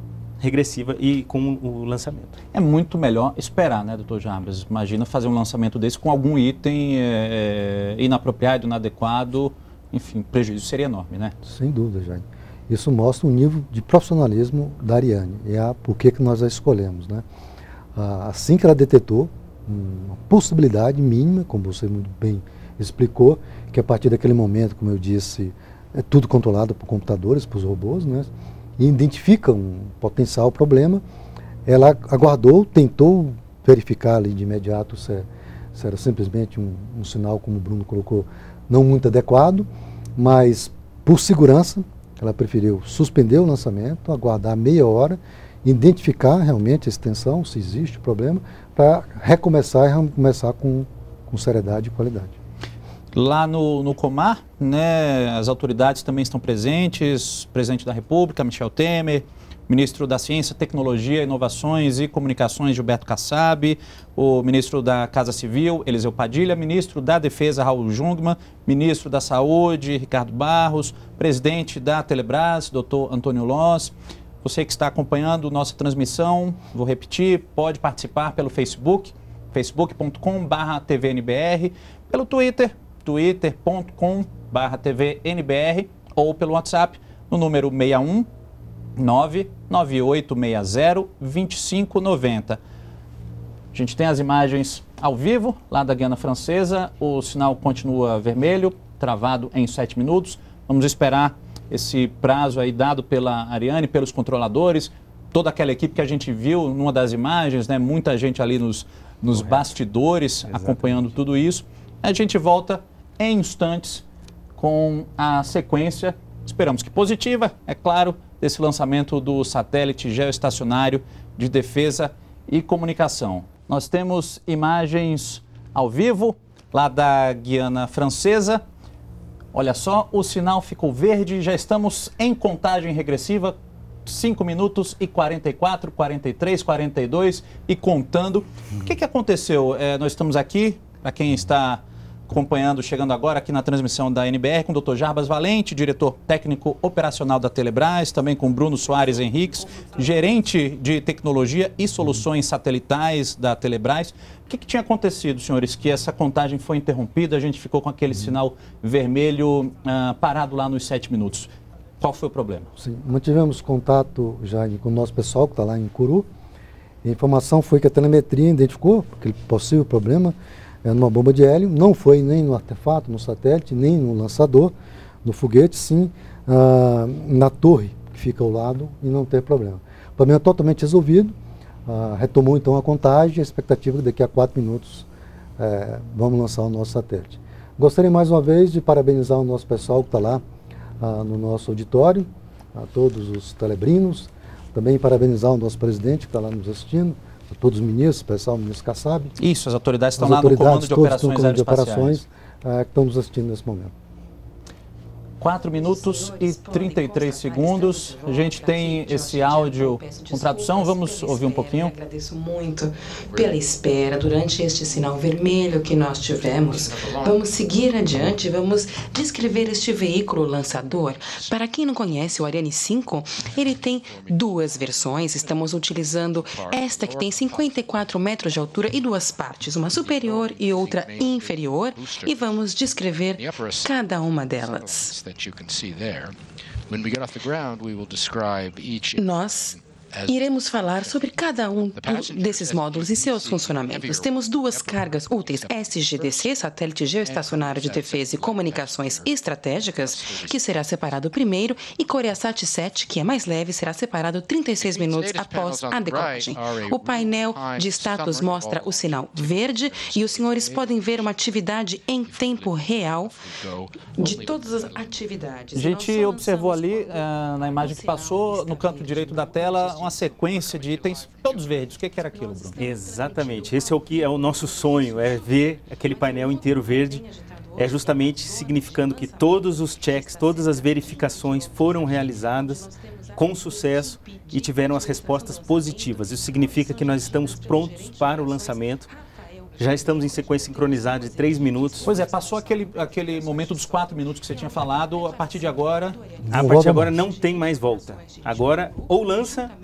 regressiva e com o lançamento. É muito melhor esperar, né, doutor Jarbas? Imagina fazer um lançamento desse com algum item inapropriado, inadequado, enfim, o prejuízo seria enorme, né? Sem dúvida, Jaime. Isso mostra o nível de profissionalismo da Ariane e por que nós a escolhemos, né? Assim que ela detectou uma possibilidade mínima, como você muito bem explicou, que a partir daquele momento, como eu disse, é tudo controlado por computadores, por robôs, né? E identifica um potencial problema, ela aguardou, tentou verificar ali de imediato se era simplesmente um sinal, como o Bruno colocou, não muito adequado, mas por segurança, ela preferiu suspender o lançamento, aguardar meia hora, identificar realmente a extensão, se existe o problema, para recomeçar e recomeçar com seriedade e qualidade. Lá no Comar, né, as autoridades também estão presentes, presidente da República, Michel Temer, ministro da Ciência, Tecnologia, Inovações e Comunicações, Gilberto Kassab, o ministro da Casa Civil, Eliseu Padilha, ministro da Defesa, Raul Jungmann, ministro da Saúde, Ricardo Barros, presidente da Telebrás, doutor Antônio Loz. Você que está acompanhando nossa transmissão, vou repetir, pode participar pelo Facebook, facebook.com/tvnbr, pelo Twitter, twitter.com/tvnbr ou pelo WhatsApp no número 61 99860-2590. A gente tem as imagens ao vivo lá da Guiana Francesa, o sinal continua vermelho, travado em 7 minutos. Vamos esperar esse prazo aí dado pela Ariane, pelos controladores, toda aquela equipe que a gente viu numa das imagens, né? Muita gente ali nos bastidores acompanhando tudo isso. A gente volta em instantes com a sequência, esperamos que positiva, é claro, desse lançamento do satélite geoestacionário de defesa e comunicação. Nós temos imagens ao vivo lá da Guiana Francesa. Olha só, o sinal ficou verde, já estamos em contagem regressiva, 5 minutos e 44, 43, 42 e contando. O que aconteceu? Nós estamos aqui, para quem está acompanhando, chegando agora aqui na transmissão da NBR, com o Dr. Jarbas Valente, diretor técnico operacional da Telebrás, também com Bruno Soares Henriques, gerente de tecnologia e soluções satelitais da Telebrás. O que tinha acontecido, senhores, que essa contagem foi interrompida, a gente ficou com aquele sinal vermelho parado lá nos 7 minutos? Qual foi o problema? Sim, mantivemos contato já com o nosso pessoal que está lá em Curu. A informação foi que a telemetria identificou aquele possível problema numa bomba de hélio, não foi nem no artefato, no satélite, nem no lançador, no foguete, sim na torre que fica ao lado e não tem problema. O problema é totalmente resolvido, retomou então a contagem, a expectativa que daqui a 4 minutos vamos lançar o nosso satélite. Gostaria mais uma vez de parabenizar o nosso pessoal que está lá no nosso auditório, a todos os telebrinos, também parabenizar o nosso presidente que está lá nos assistindo, a todos os ministros, pessoal, o ministro Kassab. Isso, as autoridades estão lá no comando de operações aeroespaciais. Que estão nos assistindo nesse momento. 4 minutos e 33 segundos. A gente tem esse áudio com tradução. Vamos ouvir um pouquinho. Agradeço muito pela espera durante este sinal vermelho que nós tivemos. Vamos seguir adiante, vamos descrever este veículo lançador. Para quem não conhece o Ariane 5, ele tem 2 versões. Estamos utilizando esta que tem 54 metros de altura e 2 partes, uma superior e outra inferior, e vamos descrever cada uma delas. Nós iremos falar sobre cada um desses módulos e seus funcionamentos. Temos 2 cargas úteis SGDC, Satélite Geoestacionário de Defesa e Comunicações Estratégicas, que será separado primeiro, e CoreaSat 7, que é mais leve, será separado 36 minutos após a decolagem. O painel de status mostra o sinal verde e os senhores podem ver uma atividade em tempo real de todas as atividades. A gente observou ali, na imagem que passou, no canto direito da tela, uma sequência de itens todos verdes. O que era aquilo, Bruno? Exatamente. Esse é o que é o nosso sonho, é ver aquele painel inteiro verde. É justamente significando que todos os checks, todas as verificações foram realizadas com sucesso e tiveram as respostas positivas. Isso significa que nós estamos prontos para o lançamento. Já estamos em sequência sincronizada de 3 minutos. Pois é, passou aquele momento dos 4 minutos que você tinha falado. A partir de agora... A partir de agora não tem mais volta. Agora, ou lança,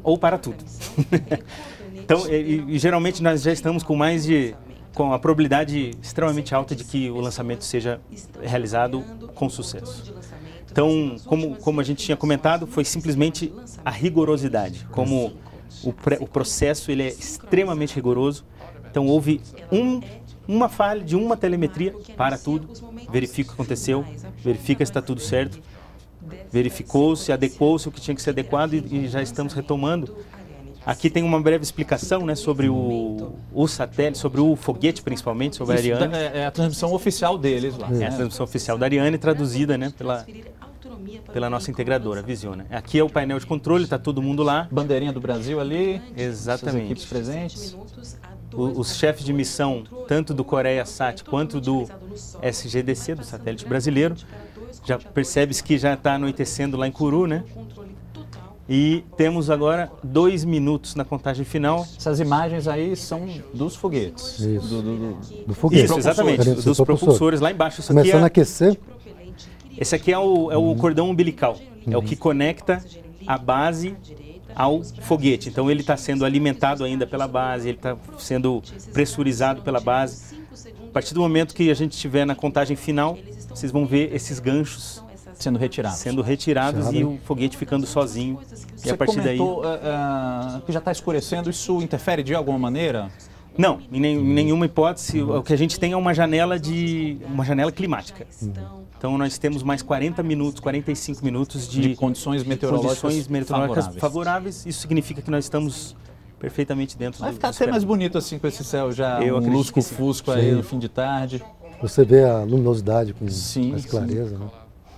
ou para tudo. Então, geralmente nós já estamos com a probabilidade extremamente alta de que o lançamento seja realizado com sucesso. Então, como a gente tinha comentado, foi simplesmente a rigorosidade. Como o processo ele é extremamente rigoroso, então houve uma falha de uma telemetria para tudo, verifica o que aconteceu, verifica se está tudo certo, verificou-se, adequou-se o que tinha que ser adequado e já estamos retomando. Aqui tem uma breve explicação, né, sobre o satélite, sobre o foguete principalmente, sobre a Ariane. É a transmissão oficial deles lá. É a transmissão oficial da Ariane, traduzida, né, pela nossa integradora, Visiona. Aqui é o painel de controle, está todo mundo lá. Bandeirinha do Brasil ali. Exatamente. Equipes presentes. Os chefes de missão, tanto do CoreaSat quanto do SGDC, do satélite brasileiro, já percebe-se que já está anoitecendo lá em Kourou, né? E temos agora 2 minutos na contagem final. Essas imagens aí são dos foguetes. Isso, do foguete. Isso, exatamente, dos propulsores lá embaixo. Isso começando a aquecer. Esse aqui é o cordão umbilical, é o que conecta a base ao foguete. Então ele está sendo alimentado ainda pela base, ele está sendo pressurizado pela base. A partir do momento que a gente estiver na contagem final, vocês vão ver esses ganchos sendo retirados e o foguete ficando sozinho. Você e a partir comentou, daí que já está escurecendo, isso interfere de alguma maneira? Não, em nenhuma hipótese. O que a gente tem é uma janela climática. Então nós temos mais 40 minutos, 45 minutos de condições meteorológicas favoráveis. Isso significa que nós estamos perfeitamente dentro do... Vai ficar até mais bonito assim com esse céu já, lusco-fusco aí no fim de tarde. Você vê a luminosidade com mais clareza, né?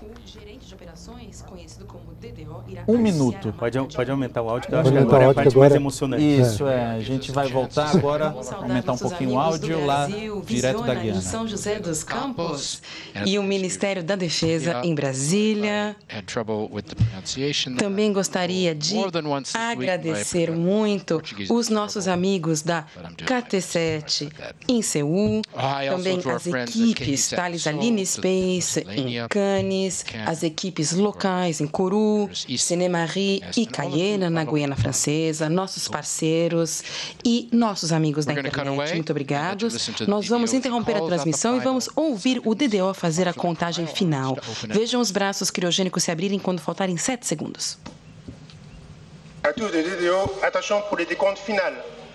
1 minuto. Pode aumentar o áudio, que eu acho que agora é a parte mais emocionante. Isso, a gente vai voltar agora, aumentar um pouquinho o áudio lá, direto da Guiana. Em São José dos Campos e o Ministério da Defesa em Brasília. Também gostaria de agradecer muito os nossos amigos da KT7 em Seul, também as equipes Thales Alenia Space em Cannes, as equipes locais em Kourou, Seine-Marie e Cayenne, na Guiana Francesa, nossos parceiros e nossos amigos da internet. Muito obrigados. Nós vamos interromper a transmissão e vamos ouvir o DDO fazer a contagem final. Vejam os braços criogênicos se abrirem quando faltarem 7 segundos. À tous de DDO, attention pour le décompte final.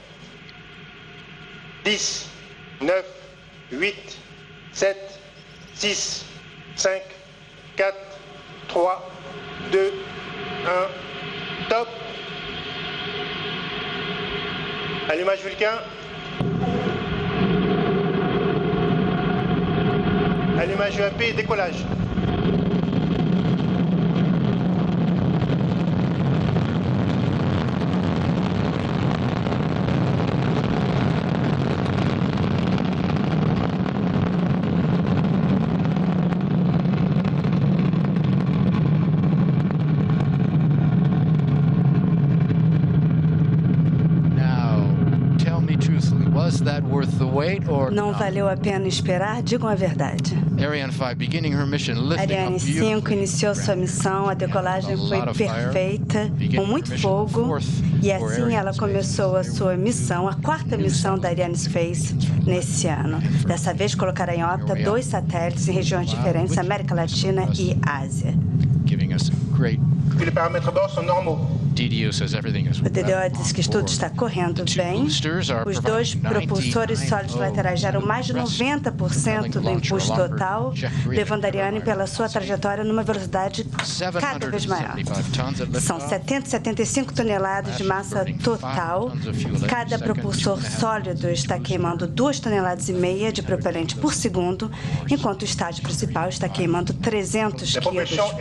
10, 9, 8, 7, 6, 5, 4, 3, 2, 1, top. Allumage Vulcain. Allumage UAP, décollage. Não valeu a pena esperar? Digam a verdade. Ariane 5 iniciou sua missão, a decolagem foi perfeita, com muito fogo, e assim ela começou a sua missão, a 4ª missão da Ariane Space nesse ano. Dessa vez colocará em órbita 2 satélites em regiões diferentes, América Latina e Ásia. Les paramètres à bord sont normaux. O DDO diz que tudo está correndo bem. Os 2 propulsores sólidos laterais geram mais de 90% do impulso total, levando a Ariane pela sua trajetória numa velocidade cada vez maior. São 775 toneladas de massa total. Cada propulsor sólido está queimando 2,5 toneladas de propelente por segundo, enquanto o estágio principal está queimando 300 quilos por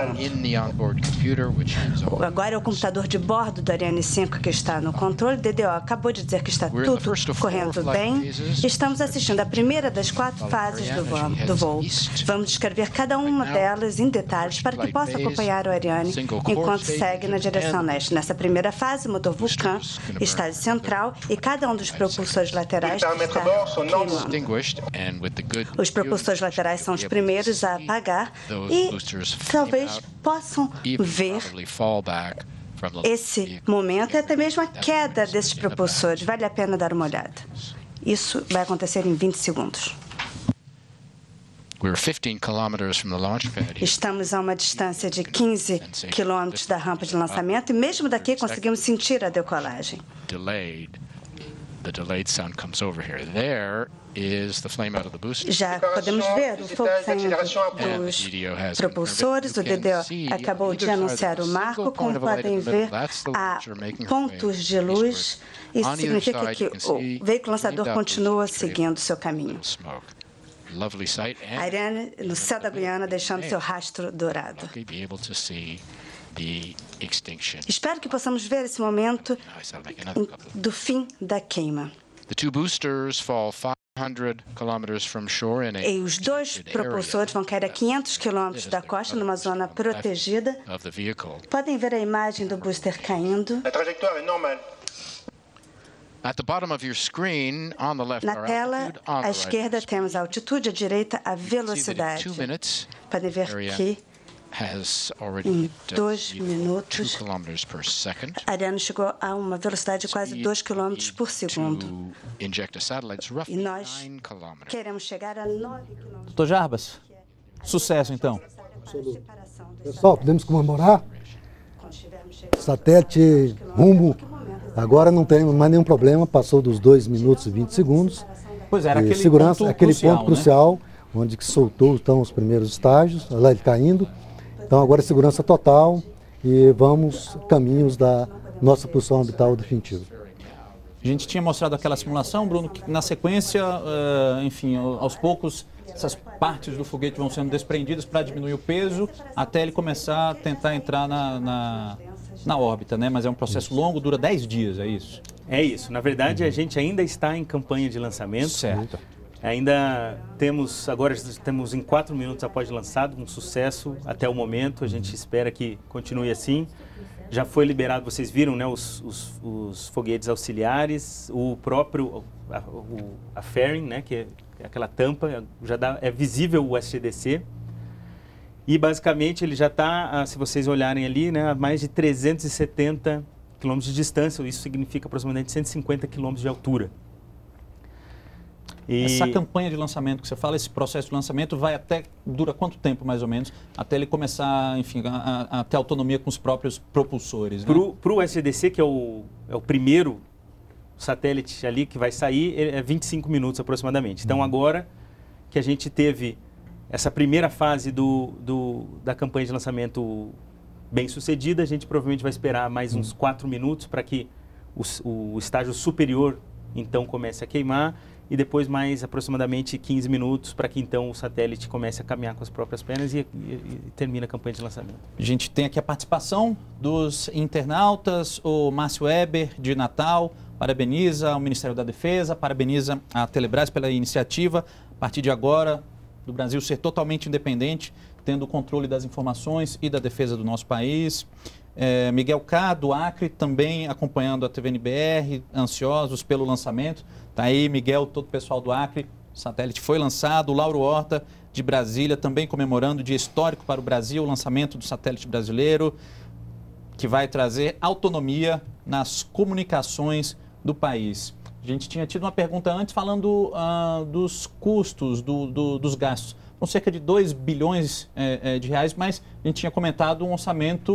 segundo. Agora é o computador de bordo do Ariane 5 que está no controle. O DDO acabou de dizer que está tudo correndo bem. Estamos assistindo a primeira das 4 fases do voo. Vamos descrever cada uma delas em detalhes para que possa acompanhar o Ariane enquanto segue na direção leste. Nessa primeira fase, o motor Vulcain está de central e cada um dos propulsores laterais está queimando. Os propulsores laterais são os primeiros a apagar e talvez possam ver esse momento e até mesmo a queda desses propulsores. Vale a pena dar uma olhada. Isso vai acontecer em 20 segundos. Estamos a uma distância de 15 quilômetros da rampa de lançamento e mesmo daqui conseguimos sentir a decolagem. Já podemos ver o fogo saindo dos propulsores. O DDO acabou de anunciar o marco. Como podem ver, há pontos de luz. Isso significa que o veículo lançador continua seguindo seu caminho. Ariane, no céu da Guiana, deixando seu rastro dourado. Espero que possamos ver esse momento do fim da queima. E os dois propulsores vão cair a 500 quilômetros da costa, numa zona protegida. Podem ver a imagem do booster caindo. La trajectoire est normale. Na tela, à esquerda, temos a altitude, à direita, a velocidade. Podem ver que em 2 minutos, Ariane chegou a uma velocidade de quase 2 km por segundo. E nós queremos chegar a 9 km. Doutor Jarbas, sucesso então. Pessoal, podemos comemorar? Satélite rumo. Agora não tem mais nenhum problema, passou dos 2 minutos e 20 segundos. Pois é, era aquele segurança, ponto aquele crucial, ponto crucial, né? Onde que soltou então, os primeiros estágios, lá ele caindo. Então agora é segurança total e vamos caminhos da nossa posição orbital definitiva. A gente tinha mostrado aquela simulação, Bruno, que na sequência, enfim, aos poucos, essas partes do foguete vão sendo desprendidas para diminuir o peso, até ele começar a tentar entrar na órbita, né? Mas é um processo longo, dura 10 dias, é isso? É isso. Na verdade, a gente ainda está em campanha de lançamento. Certo. Ainda agora temos em 4 minutos após lançado, um sucesso até o momento. A gente espera que continue assim. Já foi liberado, vocês viram, né, os foguetes auxiliares, o próprio, a fairing, né, que é aquela tampa, é visível o SGDC. E basicamente ele já está, se vocês olharem ali, né, a mais de 370 quilômetros de distância. Isso significa aproximadamente 150 quilômetros de altura. Essa campanha de lançamento que você fala, esse processo de lançamento dura quanto tempo mais ou menos, até ele começar, enfim, a ter autonomia com os próprios propulsores? Né? Para o SGDC, que é o primeiro satélite ali que vai sair, é 25 minutos aproximadamente. Então agora que a gente teve essa primeira fase da campanha de lançamento bem sucedida, a gente provavelmente vai esperar mais uns 4 minutos para que o estágio superior então comece a queimar, e depois mais aproximadamente 15 minutos para que então o satélite comece a caminhar com as próprias pernas e termine a campanha de lançamento. A gente tem aqui a participação dos internautas, o Márcio Weber de Natal, parabeniza o Ministério da Defesa, parabeniza a Telebrás pela iniciativa, a partir de agora, do Brasil ser totalmente independente, tendo o controle das informações e da defesa do nosso país. Miguel K, do Acre, também acompanhando a TVNBR, ansiosos pelo lançamento. Está aí, Miguel, todo o pessoal do Acre, o satélite foi lançado. O Lauro Horta, de Brasília, também comemorando o dia histórico para o Brasil, o lançamento do satélite brasileiro, que vai trazer autonomia nas comunicações do país. A gente tinha tido uma pergunta antes falando dos custos, dos gastos. Com cerca de 2 bilhões de reais, mas a gente tinha comentado um orçamento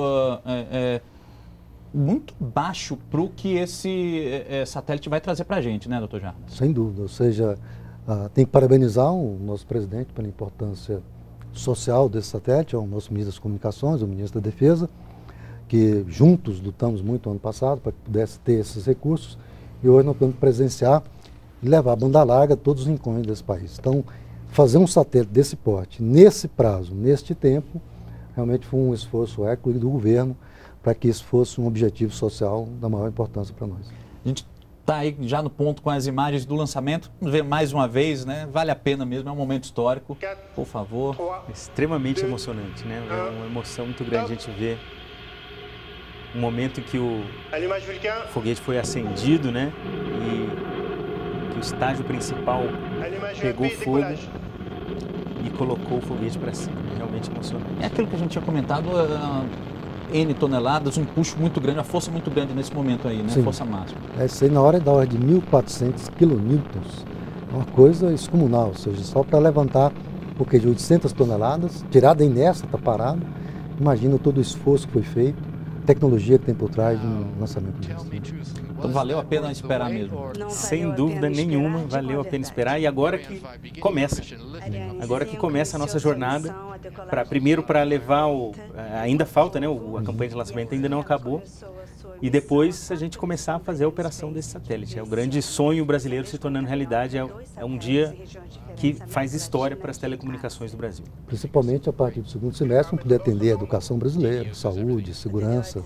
muito baixo para o que esse satélite vai trazer para a gente, né, doutor Jarbas? Sem dúvida, ou seja, tem que parabenizar o nosso presidente pela importância social desse satélite, o nosso ministro das Comunicações, o ministro da Defesa, que juntos lutamos muito ano passado para que pudesse ter esses recursos, e hoje nós podemos presenciar e levar a banda larga a todos os rincões desse país. Então, fazer um satélite desse porte, nesse prazo, neste tempo, realmente foi um esforço hércules do governo para que isso fosse um objetivo social da maior importância para nós. A gente está aí já no ponto com as imagens do lançamento. Vamos ver mais uma vez, né? Vale a pena mesmo, é um momento histórico. Por favor. Extremamente emocionante, né? É uma emoção muito grande a gente ver o momento em que o foguete foi acendido, né? E que o estágio principal pegou fogo e colocou o foguete para cima. É realmente emocionante. É aquilo que a gente tinha comentado, N toneladas, um empuxo muito grande, uma força muito grande nesse momento aí, né? Sim. Força máxima. Isso aí na hora é da ordem de 1.400 quilonewtons. É uma coisa descomunal, ou seja, só para levantar de 800 toneladas, tirada inércia, está parado. Imagina todo o esforço que foi feito, a tecnologia que tem por trás de um lançamento desse. Então valeu a pena esperar mesmo. Sem dúvida nenhuma, valeu a pena esperar. E agora que começa. Agora que começa a nossa jornada, primeiro para levar ainda falta, né? A campanha de lançamento ainda não acabou. E depois a gente começar a fazer a operação desse satélite. É o grande sonho brasileiro se tornando realidade. É um dia que faz história para as telecomunicações do Brasil. Principalmente a partir do segundo semestre, vamos poder atender a educação brasileira, saúde, segurança,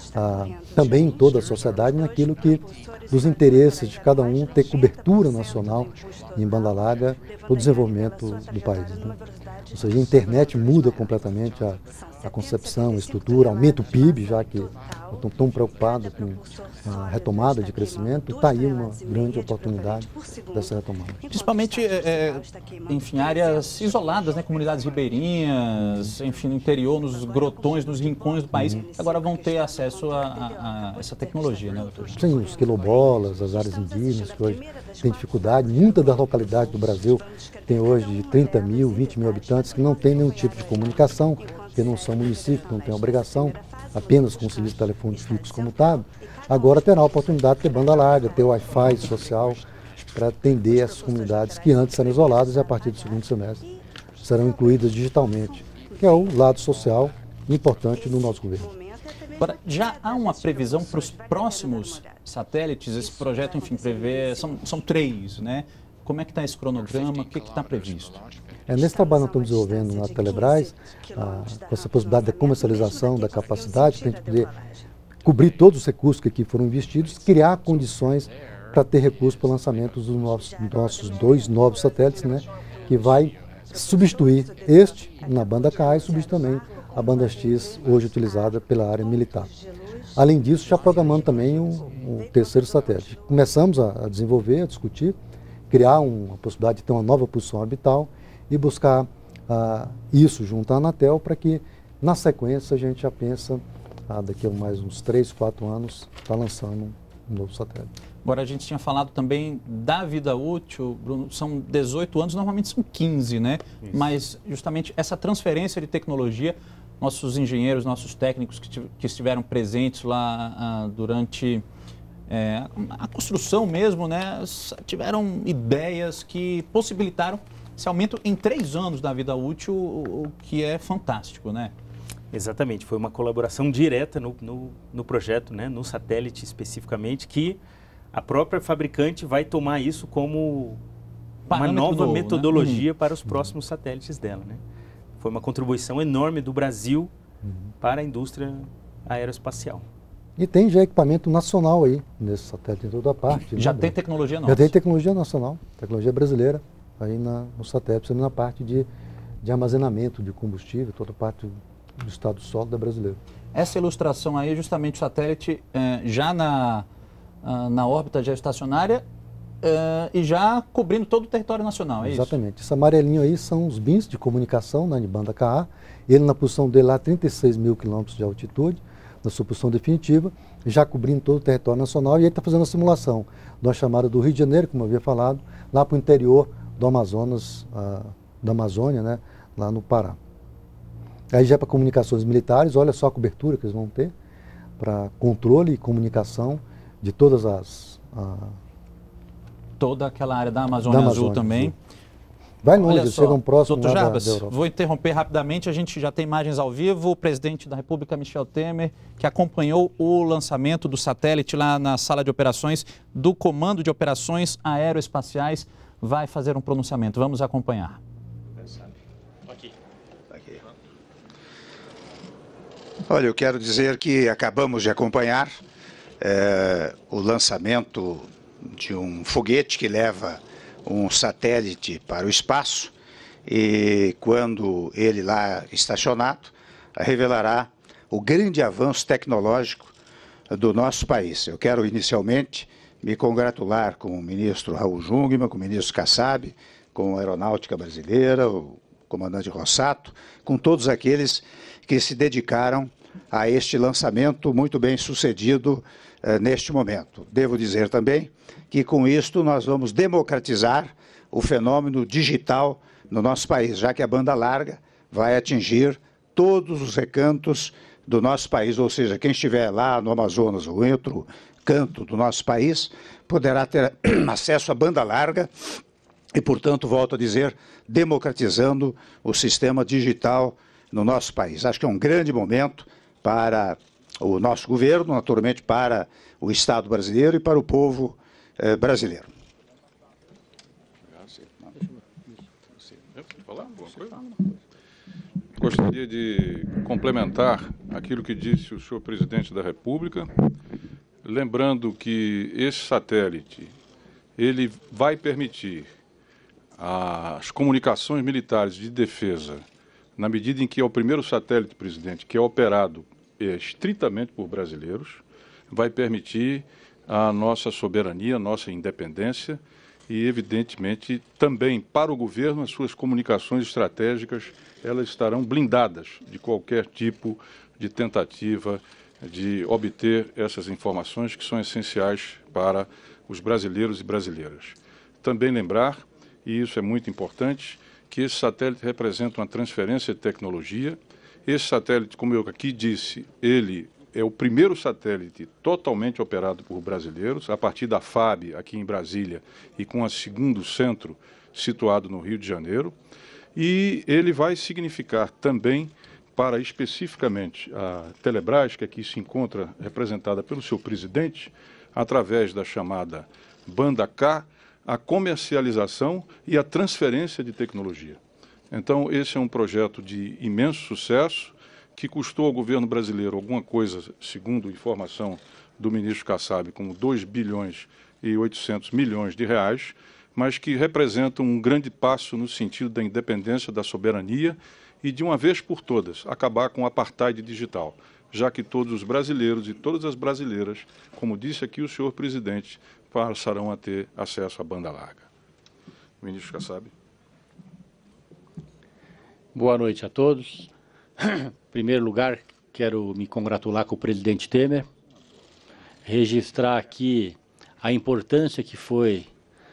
também em toda a sociedade, naquilo que dos interesses de cada um ter cobertura nacional em banda larga para o desenvolvimento do país. Né? Ou seja, a internet muda completamente a concepção, a estrutura, aumenta o PIB, já que estão tão preocupados com a retomada de crescimento, está aí uma grande oportunidade dessa retomada. Principalmente, enfim, áreas isoladas, né? Comunidades ribeirinhas, enfim, no interior, nos grotões, nos rincões do país, agora vão ter acesso a essa tecnologia, né, doutor? Sim, os quilombolas, as áreas indígenas, que hoje têm dificuldade, muitas das localidades do Brasil tem hoje de 30 mil, 20 mil habitantes que não tem nenhum tipo de comunicação, porque não são municípios, não tem obrigação, apenas com o serviço de telefone fixo comutado, agora terá a oportunidade de ter banda larga, ter Wi-Fi social para atender essas comunidades que antes eram isoladas e a partir do segundo semestre serão incluídas digitalmente, que é o lado social importante do nosso governo. Agora, já há uma previsão para os próximos satélites? Esse projeto, enfim, prevê, são 3, né? Como é que está esse cronograma? O que está previsto? Nesse trabalho nós estamos desenvolvendo na Telebrás, com essa possibilidade da comercialização da capacidade, para a gente poder cobrir todos os recursos que aqui foram investidos, criar condições para ter recursos para o lançamento dos nossos 2 novos satélites, né, que vai substituir este na banda Ka e substituir também a banda X, hoje utilizada pela área militar. Além disso, já programando também um terceiro satélite. Começamos a desenvolver, a discutir, criar uma possibilidade de ter uma nova posição orbital e buscar isso junto à Anatel para que, na sequência, a gente já pensa, daqui a mais uns 3, 4 anos, está lançando um novo satélite. Agora, a gente tinha falado também da vida útil, Bruno, são 18 anos, normalmente são 15, né? Isso. Mas, justamente, essa transferência de tecnologia, nossos engenheiros, nossos técnicos que estiveram presentes lá durante a construção mesmo, né? Tiveram ideias que possibilitaram esse aumento em 3 anos da vida útil, o que é fantástico, né? Exatamente, foi uma colaboração direta no projeto, né, no satélite especificamente, que a própria fabricante vai tomar isso como uma nova metodologia, né, para os próximos satélites dela, né? Foi uma contribuição enorme do Brasil para a indústria aeroespacial. E tem já equipamento nacional aí, nesse satélite em toda a parte. Já tem tecnologia nossa? Já tem tecnologia nacional, tecnologia brasileira, aí no satélite, na parte de armazenamento de combustível, toda a parte do estado sólido brasileiro. Essa ilustração aí é justamente o satélite já na órbita geoestacionária e já cobrindo todo o território nacional, é Exatamente. Isso? Esse amarelinho aí são os bins de comunicação, né, de banda Ka. Ele na posição dele lá, 36 mil quilômetros de altitude, na sua posição definitiva, já cobrindo todo o território nacional, e ele está fazendo a simulação de uma chamada do Rio de Janeiro, como eu havia falado, lá para o interior do Amazonas, da Amazônia, né, lá no Pará. Aí já para comunicações militares, olha só a cobertura que eles vão ter para controle e comunicação de todas toda aquela área da Amazônia Azul também. Vai longe, eles chegam próximo Doutor Jarbas, vou interromper rapidamente, a gente já tem imagens ao vivo, o presidente da República, Michel Temer, que acompanhou o lançamento do satélite lá na sala de operações do Comando de Operações Aeroespaciais, vai fazer um pronunciamento. Vamos acompanhar. Olha, eu quero dizer que acabamos de acompanhar o lançamento de um foguete que leva um satélite para o espaço e, quando ele lá estacionado, revelará o grande avanço tecnológico do nosso país. Eu quero inicialmente me congratular com o ministro Raul Jungmann, com o ministro Kassab, com a Aeronáutica Brasileira, o comandante Rossato, com todos aqueles que se dedicaram a este lançamento muito bem sucedido neste momento. Devo dizer também que com isto nós vamos democratizar o fenômeno digital no nosso país, já que a banda larga vai atingir todos os recantos do nosso país, ou seja, quem estiver lá no Amazonas ou em outro canto do nosso país, poderá ter acesso à banda larga e, portanto, volto a dizer, democratizando o sistema digital no nosso país. Acho que é um grande momento para o nosso governo, naturalmente para o Estado brasileiro e para o povo brasileiro. Gostaria de complementar aquilo que disse o senhor presidente da República, lembrando que esse satélite ele vai permitir as comunicações militares de defesa, na medida em que é o primeiro satélite, presidente, que é operado estritamente por brasileiros, vai permitir a nossa soberania, a nossa independência e, evidentemente, também para o governo, as suas comunicações estratégicas, elas estarão blindadas de qualquer tipo de tentativa de obter essas informações que são essenciais para os brasileiros e brasileiras. Também lembrar, e isso é muito importante, que esse satélite representa uma transferência de tecnologia. Esse satélite, como eu aqui disse, ele é o primeiro satélite totalmente operado por brasileiros, a partir da FAB, aqui em Brasília, e com o segundo centro situado no Rio de Janeiro. E ele vai significar também, para especificamente a Telebrás, que aqui se encontra representada pelo seu presidente, através da chamada Banda K, a comercialização e a transferência de tecnologia. Então, esse é um projeto de imenso sucesso, que custou ao governo brasileiro alguma coisa, segundo informação do ministro Kassab, como 2 bilhões e 800 milhões de reais, mas que representa um grande passo no sentido da independência, da soberania e, de uma vez por todas, acabar com o apartheid digital, já que todos os brasileiros e todas as brasileiras, como disse aqui o senhor presidente, passarão a ter acesso à banda larga. Ministro Kassab. Boa noite a todos. Em primeiro lugar, quero me congratular com o presidente Temer, registrar aqui a importância que foi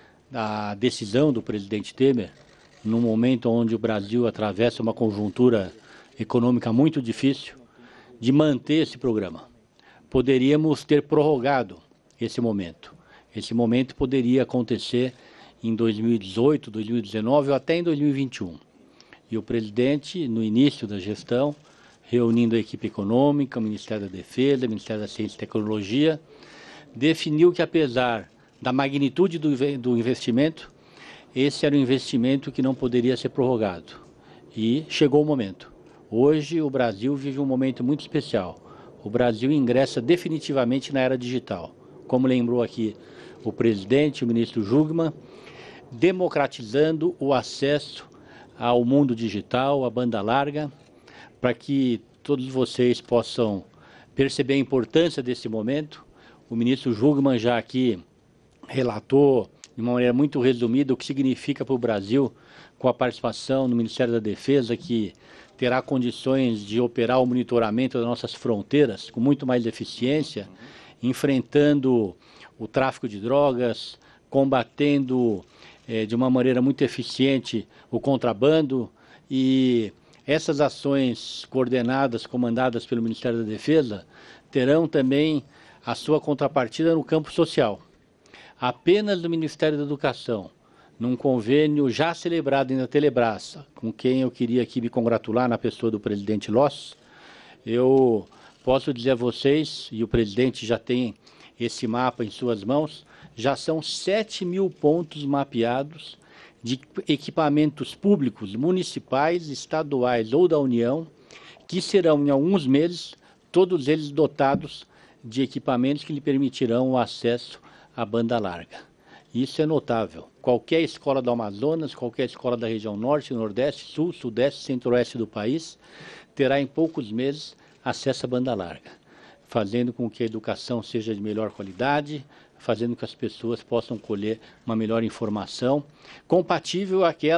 a decisão do presidente Temer, num momento onde o Brasil atravessa uma conjuntura econômica muito difícil, de manter esse programa. Poderíamos ter prorrogado esse momento. Esse momento poderia acontecer em 2018, 2019 ou até em 2021. E o presidente, no início da gestão, reunindo a equipe econômica, o Ministério da Defesa, o Ministério da Ciência e Tecnologia, definiu que, apesar da magnitude do investimento, esse era um investimento que não poderia ser prorrogado. E chegou o momento. Hoje, o Brasil vive um momento muito especial. O Brasil ingressa definitivamente na era digital. Como lembrou aqui o presidente, o ministro Jugman, democratizando o acesso ao mundo digital, à banda larga, para que todos vocês possam perceber a importância desse momento. O ministro Jugman já aqui relatou, de uma maneira muito resumida, o que significa para o Brasil, com a participação no Ministério da Defesa, que terá condições de operar o monitoramento das nossas fronteiras com muito mais eficiência, enfrentando o tráfico de drogas, combatendo de uma maneira muito eficiente o contrabando, e essas ações coordenadas, comandadas pelo Ministério da Defesa, terão também a sua contrapartida no campo social. Apenas do Ministério da Educação, num convênio já celebrado na Telebrás, com quem eu queria aqui me congratular na pessoa do presidente Loss, eu posso dizer a vocês, e o presidente já tem esse mapa em suas mãos, já são 7.000 pontos mapeados de equipamentos públicos, municipais, estaduais ou da União, que serão, em alguns meses, todos eles dotados de equipamentos que lhe permitirão o acesso à banda larga. Isso é notável. Qualquer escola do Amazonas, qualquer escola da região norte, nordeste, sul, sudeste, centro-oeste do país, terá em poucos meses acesso à banda larga, fazendo com que a educação seja de melhor qualidade, fazendo com que as pessoas possam colher uma melhor informação, compatível àquela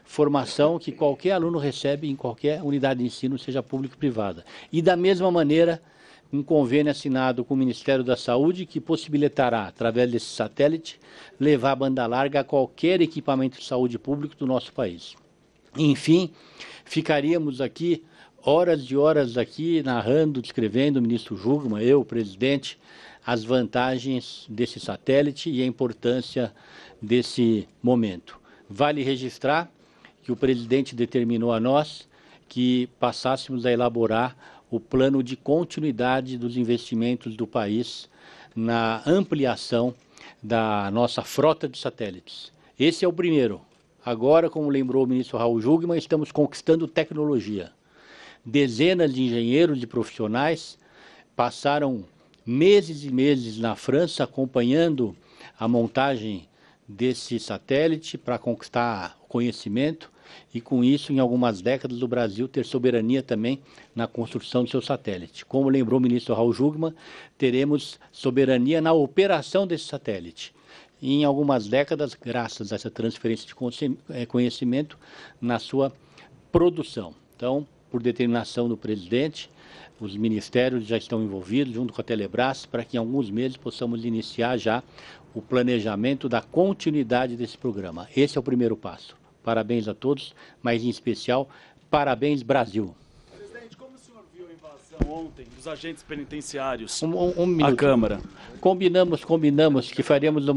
formação que qualquer aluno recebe em qualquer unidade de ensino, seja pública ou privada. E da mesma maneira, um convênio assinado com o Ministério da Saúde que possibilitará, através desse satélite, levar a banda larga a qualquer equipamento de saúde público do nosso país. Enfim, ficaríamos aqui horas e horas aqui narrando, descrevendo, o ministro Jungmann, eu, o presidente, as vantagens desse satélite e a importância desse momento. Vale registrar que o presidente determinou a nós que passássemos a elaborar o plano de continuidade dos investimentos do país na ampliação da nossa frota de satélites. Esse é o primeiro. Agora, como lembrou o ministro Raul Jungmann, estamos conquistando tecnologia. Dezenas de engenheiros e profissionais passaram meses e meses na França acompanhando a montagem desse satélite para conquistar conhecimento e, com isso, em algumas décadas, o Brasil ter soberania também na construção do seu satélite. Como lembrou o ministro Raul Jungmann, teremos soberania na operação desse satélite. E, em algumas décadas, graças a essa transferência de conhecimento, na sua produção. Então, por determinação do presidente, os ministérios já estão envolvidos, junto com a Telebrás, para que em alguns meses possamos iniciar já o planejamento da continuidade desse programa. Esse é o primeiro passo. Parabéns a todos, mas em especial, parabéns Brasil. Presidente, como o senhor viu a invasão ontem dos agentes penitenciários à Câmara? Combinamos que faríamos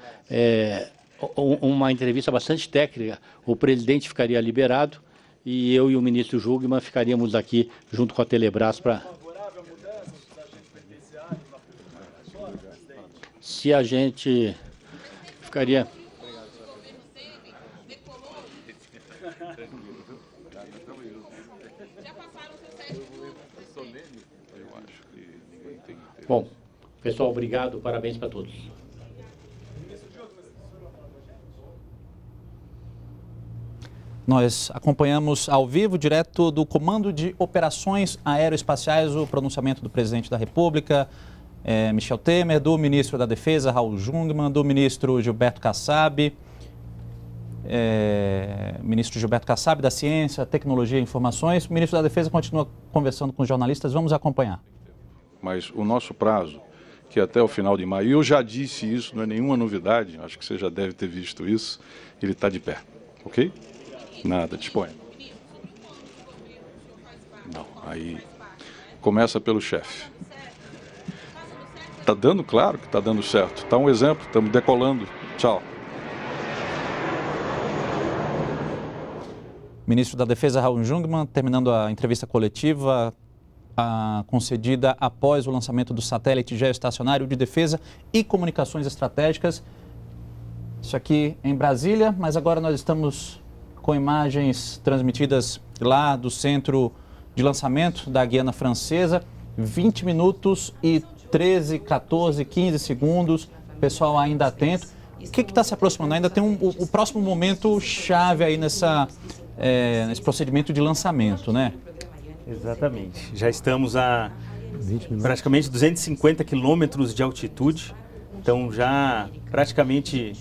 uma entrevista bastante técnica. O presidente ficaria liberado e eu e o ministro Jungmann ficaríamos aqui junto com a Telebrás para... Se a gente ficaria... Bom, pessoal, obrigado, parabéns para todos. Nós acompanhamos ao vivo, direto do Comando de Operações Aeroespaciais, o pronunciamento do presidente da República, Michel Temer, do ministro da Defesa, Raul Jungmann, do ministro Gilberto Kassab, da Ciência, Tecnologia e Informações. O ministro da Defesa continua conversando com os jornalistas, vamos acompanhar. Mas o nosso prazo, que é até o final de maio, e eu já disse isso, não é nenhuma novidade, acho que você já deve ter visto isso, ele está de pé, ok? Nada, disponha. Não, aí começa pelo chefe. Está dando, claro que está dando certo, está um exemplo, estamos decolando, tchau. Ministro da Defesa, Raul Jungmann, terminando a entrevista coletiva concedida após o lançamento do satélite geoestacionário de defesa e comunicações estratégicas. Isso aqui em Brasília, mas agora nós estamos com imagens transmitidas lá do centro de lançamento da Guiana Francesa. 20 minutos e 13, 14, 15 segundos. Pessoal ainda atento. O que está se aproximando? Ainda tem o próximo momento chave aí nesse procedimento de lançamento, né? Exatamente. Já estamos a praticamente 250 quilômetros de altitude. Então já praticamente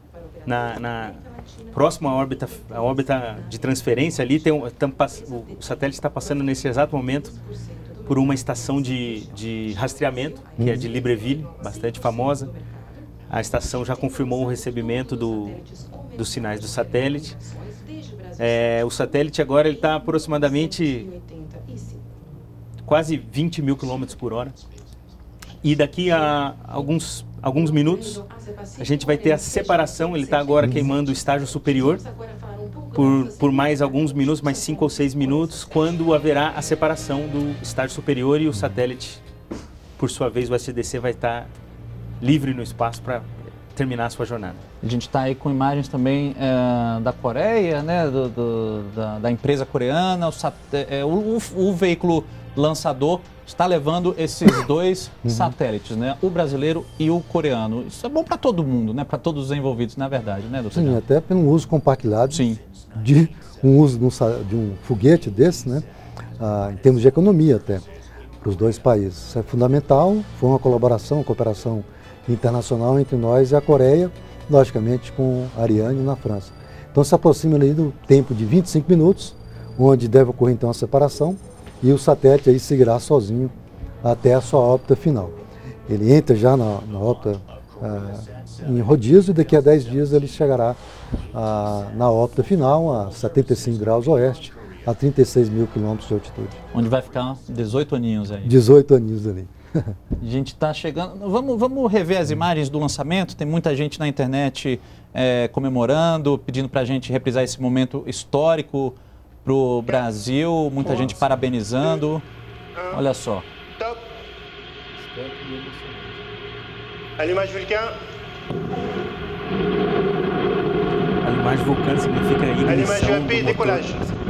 na próxima órbita, a órbita de transferência ali, o satélite está passando nesse exato momento por uma estação de rastreamento, que é de Libreville, bastante famosa. A estação já confirmou o recebimento dos sinais do satélite. O satélite agora está aproximadamente quase 20 mil quilômetros por hora. E daqui a alguns minutos a gente vai ter a separação. Ele está agora queimando o estágio superior por mais alguns minutos, mais 5 ou 6 minutos, quando haverá a separação do estágio superior e o satélite, por sua vez, o SDC vai estar livre no espaço para terminar a sua jornada. A gente está aí com imagens também da Coreia, né, da empresa coreana, o veículo lançador está levando esses dois satélites, né, o brasileiro e o coreano. Isso é bom para todo mundo, né, para todos os envolvidos, na verdade, né, doutor? Sim, até pelo uso compartilhado. Sim. De um uso de um foguete desse, né, em termos de economia até, para os dois países. Isso é fundamental, foi uma cooperação internacional entre nós e a Coreia, logicamente com a Ariane na França. Então se aproxima ali do tempo de 25 minutos, onde deve ocorrer então a separação, e o satélite aí seguirá sozinho até a sua órbita final. Ele entra já na órbita em rodízio e daqui a 10 dias ele chegará na órbita final, a 75 graus oeste, a 36 mil quilômetros de altitude. Onde vai ficar 18 aninhos aí. 18 aninhos ali. A gente está chegando. Vamos rever as imagens do lançamento. Tem muita gente na internet comemorando, pedindo para a gente reprisar esse momento histórico para o Brasil. Muita gente parabenizando. Olha só. Allumage Vulcain. Allumage Vulcain significa ignição Allumage UAP, do décollage. motor.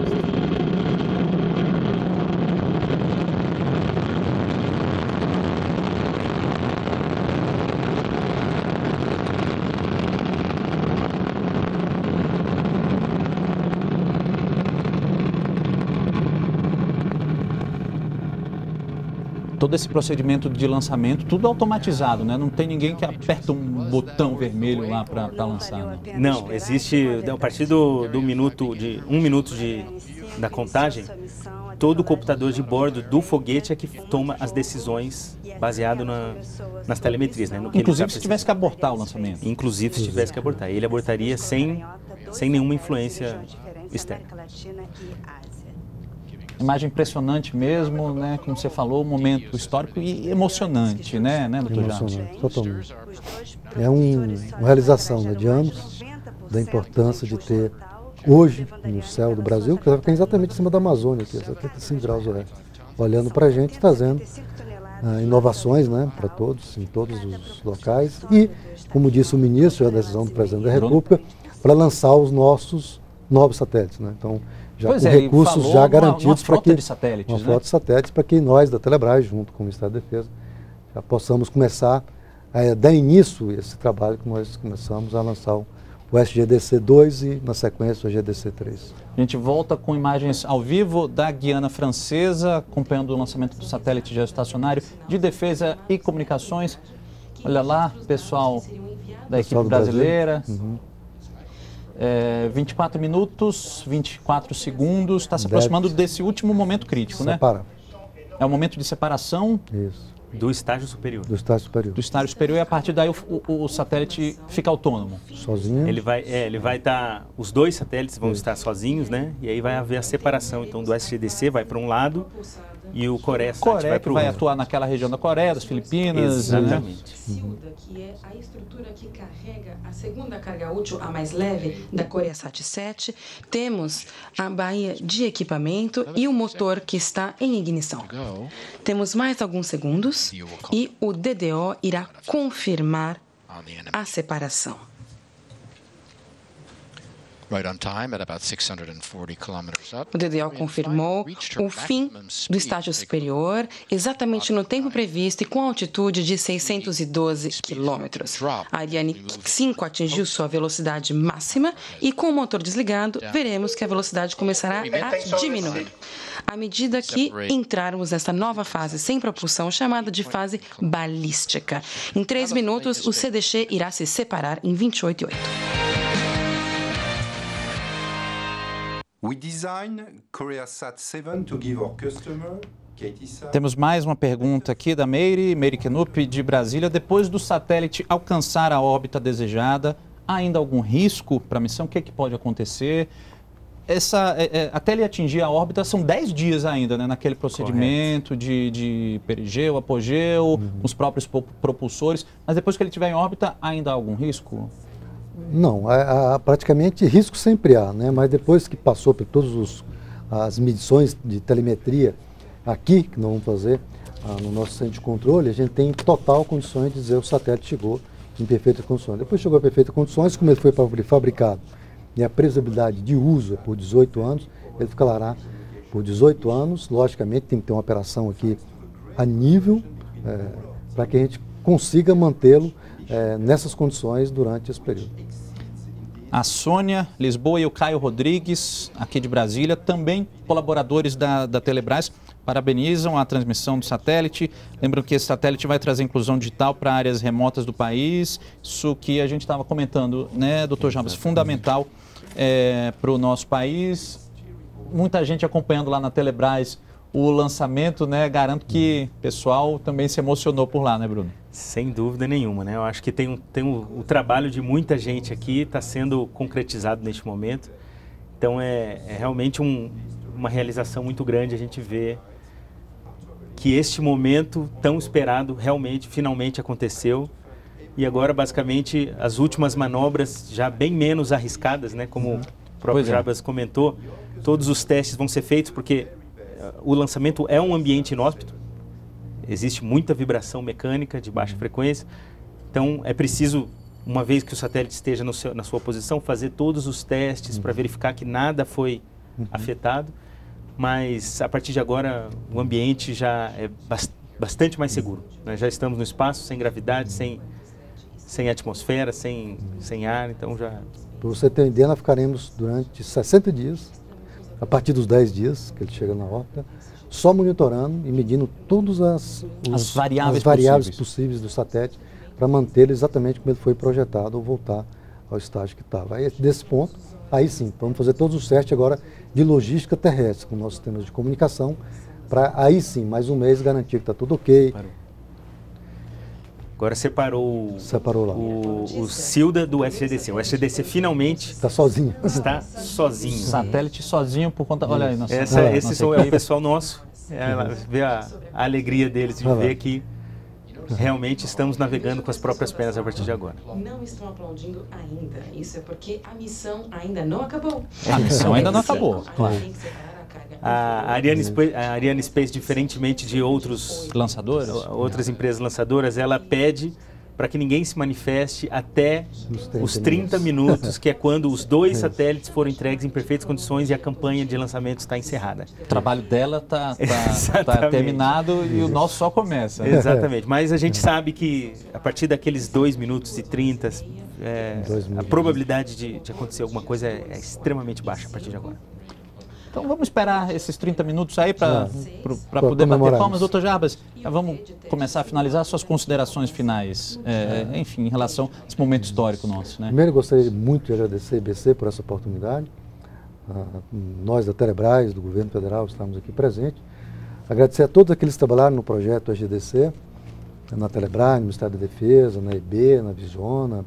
Todo esse procedimento de lançamento, tudo automatizado, né? Não tem ninguém que aperta um botão vermelho lá para lançar, né? Não, existe, a partir do minuto da contagem, todo o computador de bordo do foguete é que toma as decisões baseado nas telemetrias, né? Inclusive se tivesse que abortar o lançamento. Inclusive se tivesse que abortar. Ele abortaria sem nenhuma influência externa. Imagem impressionante mesmo, né? Como você falou, um momento histórico e emocionante, né, doutor Jarbas? Emocionante, totalmente. É uma realização, né, de anos da importância de ter hoje no céu do Brasil, que fica exatamente em cima da Amazônia, aqui, 75 graus oeste, olhando para a gente, trazendo inovações, né, para todos, em todos os locais e, como disse o ministro, a decisão do presidente da República, para lançar os nossos novos satélites, né? Então, já com recursos já garantidos para que uma frota de satélites para que nós da Telebrás, junto com o Ministério da Defesa, já possamos começar a dar início a esse trabalho que nós começamos a lançar o SGDC-2 e na sequência o SGDC-3. A gente volta com imagens ao vivo da Guiana Francesa, acompanhando o lançamento do satélite geoestacionário de defesa e comunicações. Olha lá, pessoal da equipe brasileira. 24 minutos, 24 segundos, está se aproximando desse último momento crítico, né? É o momento de separação. Isso. Do estágio superior. Do estágio superior. Do estágio superior e a partir daí o satélite fica autônomo. Sozinho. Ele vai estar, os dois satélites vão estar sozinhos, né? E aí vai haver a separação, então, do SGDC vai para um lado e o Coreia vai para o outro. Vai atuar naquela região da Coreia, das Filipinas. Exatamente. Que é a estrutura que carrega a segunda carga útil, a mais leve, da Coreia Sat-7. Temos a baía de equipamento e o motor que está em ignição. Temos mais alguns segundos e o DDO irá confirmar a separação. O DDO confirmou o fim do estágio superior, exatamente no tempo previsto e com altitude de 612 quilômetros. A Ariane 5 atingiu sua velocidade máxima e, com o motor desligado, veremos que a velocidade começará a diminuir. À medida que entrarmos nessa nova fase sem propulsão, chamada de fase balística. Em 3 minutos, o CDC irá se separar em 28,8. Temos mais uma pergunta aqui da Meire Kenup, de Brasília. Depois do satélite alcançar a órbita desejada, há ainda algum risco para a missão? O que pode acontecer? Até ele atingir a órbita, são 10 dias ainda, né, naquele procedimento de perigeu, apogeu, os próprios propulsores. Mas depois que ele estiver em órbita, ainda há algum risco? Não, praticamente risco sempre há, né? Mas depois que passou por todas as medições de telemetria aqui, que nós vamos fazer no nosso centro de controle, a gente tem total condições de dizer que o satélite chegou em perfeitas condições. Depois chegou em perfeitas condições, como ele foi fabricado e a previsibilidade de uso por 18 anos, ele ficará lá por 18 anos. Logicamente tem que ter uma operação aqui a nível para que a gente consiga mantê-lo nessas condições durante esse período. A Sônia Lisboa e o Caio Rodrigues, aqui de Brasília, também colaboradores da Telebrás, parabenizam a transmissão do satélite. Lembram que esse satélite vai trazer inclusão digital para áreas remotas do país, isso que a gente estava comentando, né, doutor Jarbas, fundamental para o nosso país. Muita gente acompanhando lá na Telebrás o lançamento, né? Garanto que o pessoal também se emocionou por lá, né, Bruno? Sem dúvida nenhuma, né? Eu acho que o trabalho de muita gente aqui está sendo concretizado neste momento. Então é realmente uma realização muito grande a gente ver que este momento tão esperado realmente, finalmente aconteceu. E agora, basicamente, as últimas manobras já bem menos arriscadas, né? Como o próprio Jarbas comentou, todos os testes vão ser feitos porque o lançamento é um ambiente inóspito. Existe muita vibração mecânica de baixa frequência. Então, é preciso, uma vez que o satélite esteja na sua posição, fazer todos os testes para verificar que nada foi afetado. Mas, a partir de agora, o ambiente já é bastante mais seguro. Nós já estamos no espaço, sem gravidade, sem atmosfera, sem ar, então já... Para você ter uma ideia, nós ficaremos durante 60 dias, a partir dos 10 dias que ele chega na órbita, só monitorando e medindo todas as variáveis possíveis do satélite para manter ele exatamente como ele foi projetado ou voltar ao estágio que estava. Aí, desse ponto, aí sim, vamos fazer todos os testes agora de logística terrestre com nossos sistemas de comunicação, para aí sim, mais um mês, garantir que está tudo ok. Agora separou lá o SILDA do SGDC. O SGDC finalmente está sozinho. Está sozinho. Satélite sozinho por conta... Olha aí, esse é o pessoal nosso. Ver a alegria deles de ver que realmente estamos navegando com as próprias pernas a partir de agora. Não estão aplaudindo ainda. Isso é porque a missão ainda não acabou. A missão ainda não acabou, claro. A Ariane Space, diferentemente de outras empresas lançadoras, ela pede para que ninguém se manifeste até os 30 minutos, que é quando os 2 satélites foram entregues em perfeitas condições e a campanha de lançamento está encerrada. O trabalho dela está terminado e o nosso só começa. Exatamente, mas a gente sabe que a partir daqueles 2 minutos e 30, a probabilidade de acontecer alguma coisa é extremamente baixa a partir de agora. Então vamos esperar esses 30 minutos aí para poder bater palmas. Doutor Jarbas, vamos começar a finalizar suas considerações finais, enfim, em relação a esse momento histórico nosso, né? Primeiro, gostaria muito de agradecer a IBC por essa oportunidade. Nós da Telebrás, do Governo Federal, estamos aqui presentes. Agradecer a todos aqueles que trabalharam no projeto SGDC, na Telebrás, no Ministério da Defesa, na EB, na Visiona,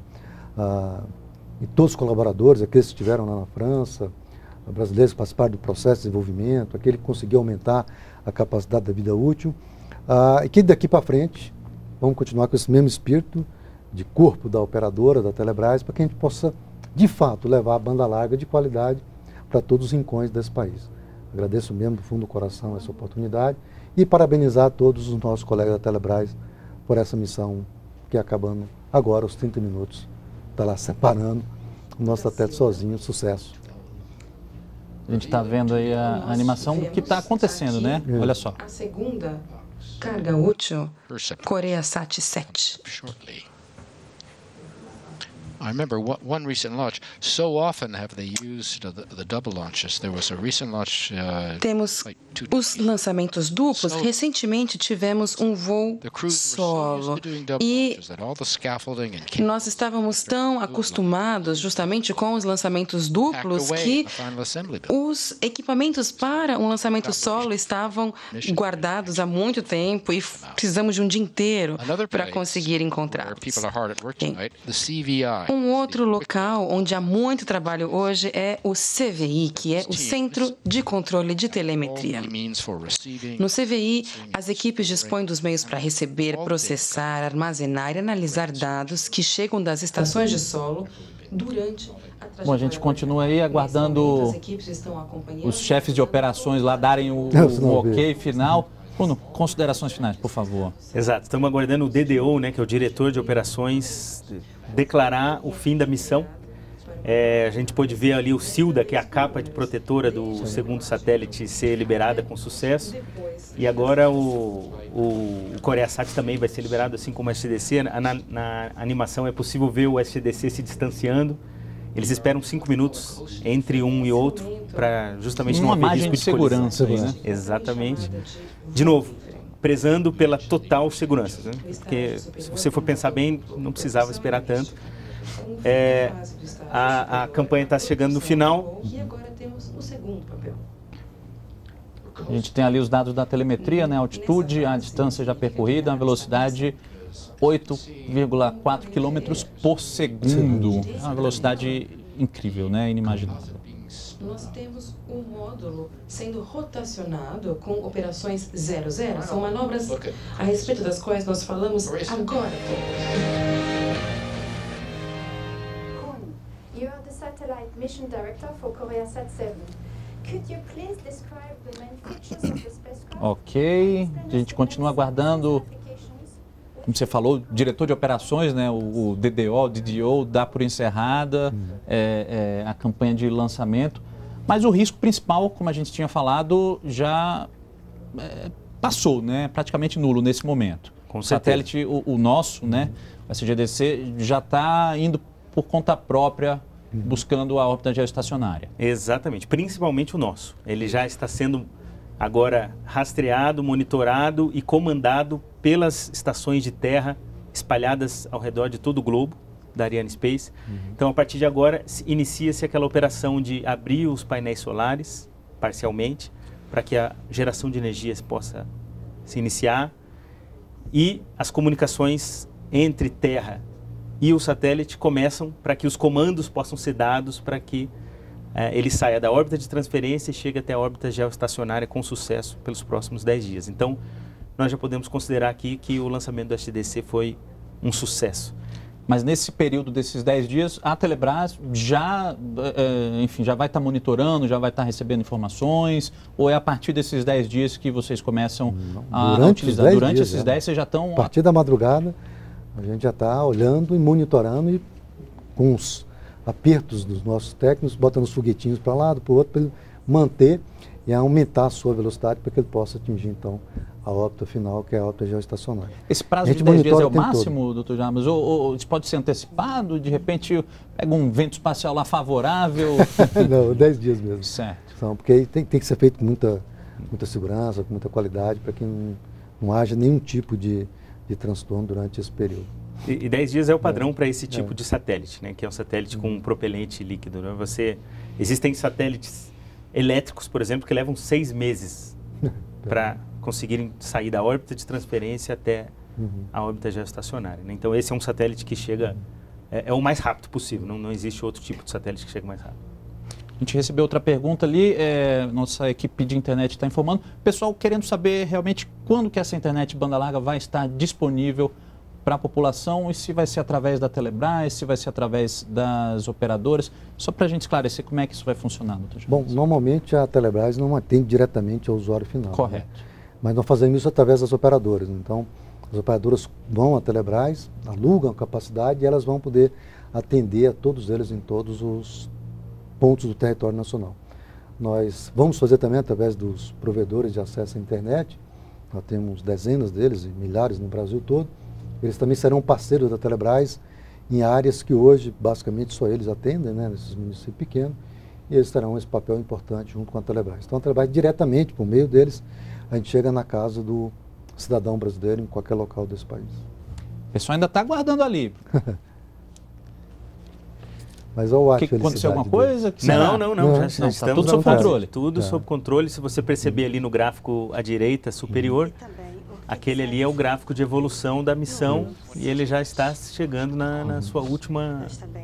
e todos os colaboradores, aqueles que estiveram lá na França, brasileiros que participaram do processo de desenvolvimento, aquele que conseguiu aumentar a capacidade da vida útil, e que daqui para frente vamos continuar com esse mesmo espírito de corpo da operadora, da Telebrás, para que a gente possa, de fato, levar a banda larga de qualidade para todos os rincões desse país. Agradeço mesmo do fundo do coração essa oportunidade e parabenizar todos os nossos colegas da Telebrás por essa missão que acabando agora, os 30 minutos, está lá separando o nosso satélite sozinho, sucesso. A gente está vendo aí a animação do que está acontecendo, né? Olha só. A segunda carga útil, CoreaSat 7. I remember one recent launch. So often have they used the double launches. There was a recent launch. Temos os lançamentos duplos. Recentemente tivemos um voo solo e nós estávamos tão acostumados justamente com os lançamentos duplos que os equipamentos para um lançamento solo estavam guardados há muito tempo e precisamos de um dia inteiro para conseguir encontrá-los. Um outro local onde há muito trabalho hoje é o CVI, que é o Centro de Controle de Telemetria. No CVI, as equipes dispõem dos meios para receber, processar, armazenar e analisar dados que chegam das estações de solo durante a trajetória. Bom, a gente continua aí aguardando os chefes de operações lá darem o ok final. Bruno, considerações finais, por favor. Exato, estamos aguardando o DDO, né, que é o diretor de operações, declarar o fim da missão. A gente pôde ver ali o SILDA, que é a capa de protetora do segundo satélite, ser liberada com sucesso. E agora o CoreaSat também vai ser liberado, assim como o SGDC. Na animação é possível ver o SGDC se distanciando. Eles esperam 5 minutos entre um e outro para justamente não haver risco de segurança, né? Exatamente. De novo, prezando pela total segurança, né? Porque se você for pensar bem, não precisava esperar tanto. a campanha está chegando no final. E agora temos o segundo papel. A gente tem ali os dados da telemetria, né? A altitude, a distância já percorrida, a velocidade 8,4 km por segundo. É uma velocidade incrível, né? Inimaginável. Nós temos um módulo sendo rotacionado com operações 00. São manobras a respeito das quais nós falamos agora. You are the satellite mission director for KoreaSat 7. Could you please describe the main features of the spacecraft? Ok, a gente continua aguardando, como você falou, diretor de operações, né? O DDO dá por encerrada a campanha de lançamento, mas o risco principal, como a gente tinha falado, já passou, né? Praticamente nulo nesse momento. Com o satélite, o nosso, né? O SGDC, já está indo por conta própria, buscando a órbita geoestacionária. Exatamente, principalmente o nosso. Ele já está sendo agora rastreado, monitorado e comandado pelas estações de terra espalhadas ao redor de todo o globo da Arianespace. Então, a partir de agora, inicia-se aquela operação de abrir os painéis solares, parcialmente, para que a geração de energia possa se iniciar e as comunicações entre terra e o satélite começam para que os comandos possam ser dados para que ele saia da órbita de transferência e chegue até a órbita geoestacionária com sucesso pelos próximos 10 dias. Então, nós já podemos considerar aqui que o lançamento do SGDC foi um sucesso. Mas nesse período desses 10 dias, a Telebrás já, enfim, já vai estar monitorando, já vai estar recebendo informações, ou é a partir desses 10 dias que vocês começam a utilizar? Durante esses 10 vocês já estão... A partir da madrugada, a gente já está olhando e monitorando e com os apertos dos nossos técnicos, botando os foguetinhos para um lado, para o outro, para ele manter e aumentar a sua velocidade para que ele possa atingir, então, a órbita final, que é a órbita geoestacionária. Esse prazo de 10 dias é o máximo, doutor Jarbas? Ou isso pode ser antecipado? De repente, pega um vento espacial lá favorável? Não, 10 dias mesmo. Certo. Porque aí tem que ser feito com muita segurança, com muita qualidade, para que não haja nenhum tipo de transtorno durante esse período. E 10 dias é o padrão para esse tipo de satélite, né? Que é um satélite com um propelente líquido. Né? Existem satélites elétricos, por exemplo, que levam 6 meses para conseguirem sair da órbita de transferência até a órbita geoestacionária. Né? Então, esse é um satélite que chega, é o mais rápido possível. Não existe outro tipo de satélite que chega mais rápido. A gente recebeu outra pergunta ali, nossa equipe de internet está informando. Pessoal querendo saber realmente quando que essa internet banda larga vai estar disponível para a população e se vai ser através da Telebrás, se vai ser através das operadoras. Só para a gente esclarecer como é que isso vai funcionar, doutor Jarbas. Bom, normalmente a Telebrás não atende diretamente ao usuário final. Correto. Né? Mas nós fazemos isso através das operadoras. Então, as operadoras vão à Telebrás, alugam a capacidade e elas vão poder atender a todos eles em todos os pontos do território nacional. Nós vamos fazer também através dos provedores de acesso à internet. Nós temos dezenas deles e milhares no Brasil todo. Eles também serão parceiros da Telebrás em áreas que hoje, basicamente, só eles atendem, né, nesses municípios pequenos, e eles terão esse papel importante junto com a Telebrás. Então, a Telebrás, diretamente, por meio deles, a gente chega na casa do cidadão brasileiro em qualquer local desse país. O pessoal ainda está aguardando ali. Mas eu acho que aconteceu alguma coisa? Não. Já estamos tá tudo sob controle. Tudo sob controle. Se você perceber ali no gráfico à direita superior, aquele ali é o gráfico de evolução da missão e ele já está chegando na sua última,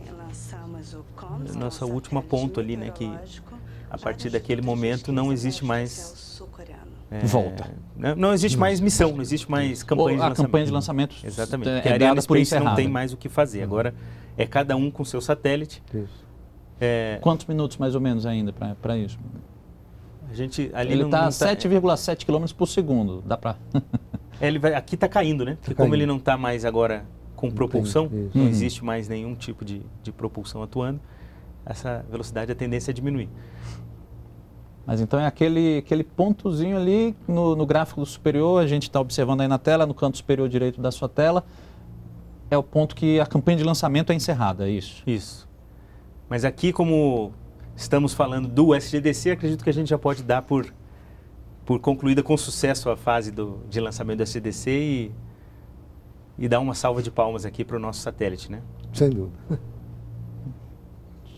nossa última ponto ali, né? Que a partir daquele momento não existe mais volta. Não existe mais missão, não existe mais campanha de lançamento. A campanha de lançamento. Exatamente. Porque a Arianespace não tem mais o que fazer. Agora é cada um com seu satélite. Isso. Quantos minutos mais ou menos ainda para isso? A gente, ali ele está a 7,7 km por segundo. Dá para... aqui está caindo, né? Porque como ele não está mais agora com propulsão, não existe mais nenhum tipo de propulsão atuando, essa velocidade, a tendência é diminuir. Mas então é aquele pontozinho ali no gráfico superior, a gente está observando aí na tela, no canto superior direito da sua tela, é o ponto que a campanha de lançamento é encerrada, é isso? Isso. Mas aqui, como estamos falando do SGDC, acredito que a gente já pode dar por concluída com sucesso a fase de lançamento do SGDC e dar uma salva de palmas aqui para o nosso satélite, né? Sem dúvida.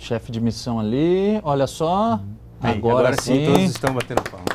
chefe de missão ali, olha só. Agora sim, todos estão batendo palma.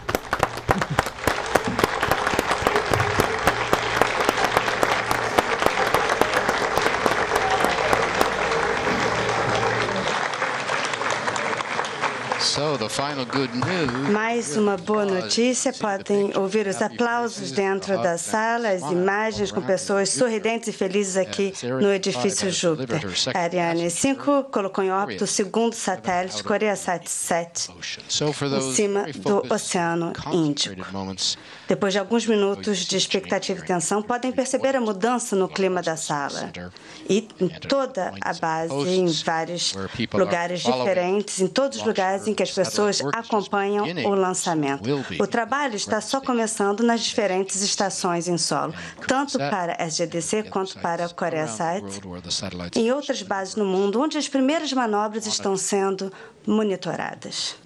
Mais uma boa notícia, podem ouvir os aplausos dentro da sala, as imagens com pessoas sorridentes e felizes aqui no edifício Júpiter. A Ariane 5 colocou em órbita o segundo satélite, CoreaSat-7, em cima do Oceano Índico. Depois de alguns minutos de expectativa e tensão, podem perceber a mudança no clima da sala. E em toda a base, em vários lugares diferentes, em todos os lugares em que as pessoas acompanham o lançamento. O trabalho está só começando nas diferentes estações em solo, tanto para a SGDC quanto para a CoreaSat, em outras bases no mundo, onde as primeiras manobras estão sendo monitoradas.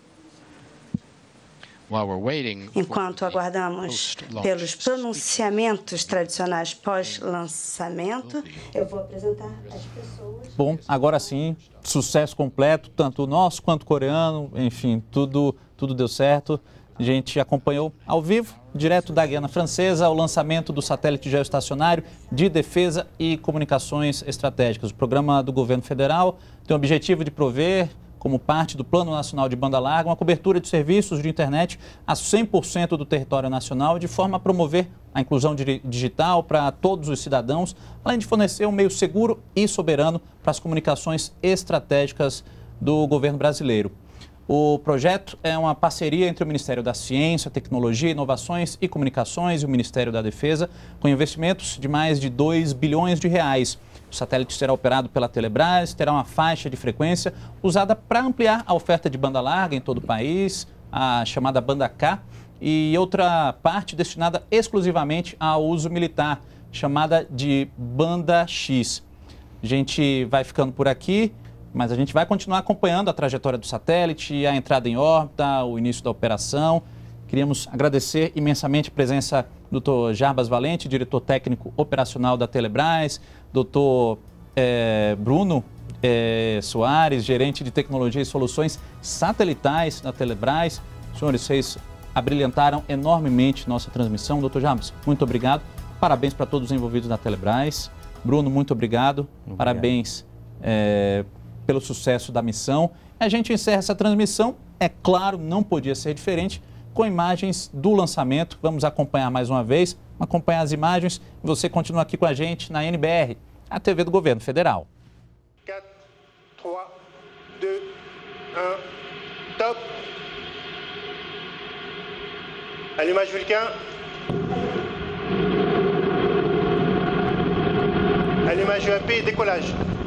Enquanto aguardamos pelos pronunciamentos tradicionais pós-lançamento, eu vou apresentar as pessoas. Bom, agora sim, sucesso completo, tanto o nosso quanto o coreano, enfim, tudo deu certo. A gente acompanhou ao vivo, direto da Guiana Francesa, o lançamento do satélite geoestacionário de defesa e comunicações estratégicas. O programa do governo federal tem o objetivo de prover, como parte do Plano Nacional de Banda Larga, uma cobertura de serviços de internet a 100% do território nacional, de forma a promover a inclusão digital para todos os cidadãos, além de fornecer um meio seguro e soberano para as comunicações estratégicas do governo brasileiro. O projeto é uma parceria entre o Ministério da Ciência, Tecnologia, Inovações e Comunicações e o Ministério da Defesa, com investimentos de mais de 2 bilhões de reais. O satélite será operado pela Telebrás, terá uma faixa de frequência usada para ampliar a oferta de banda larga em todo o país, a chamada banda K, e outra parte destinada exclusivamente ao uso militar, chamada de banda X. A gente vai ficando por aqui, mas a gente vai continuar acompanhando a trajetória do satélite, a entrada em órbita, o início da operação. Queríamos agradecer imensamente a presença do Dr. Jarbas Valente, diretor técnico operacional da Telebrás, Dr. Bruno Soares, gerente de tecnologia e soluções satelitais da Telebrás. Senhores, vocês abrilhantaram enormemente nossa transmissão. Dr. Jarbas, muito obrigado. Parabéns para todos os envolvidos na Telebrás. Bruno, muito obrigado. Parabéns pelo sucesso da missão. A gente encerra essa transmissão, é claro, não podia ser diferente, com imagens do lançamento. Vamos acompanhar mais uma vez, acompanhar as imagens. Você continua aqui com a gente na NBR, a TV do Governo Federal. 4, 3, 2, 1, top. Allumage Vulcain. Allumage UAP et décollage.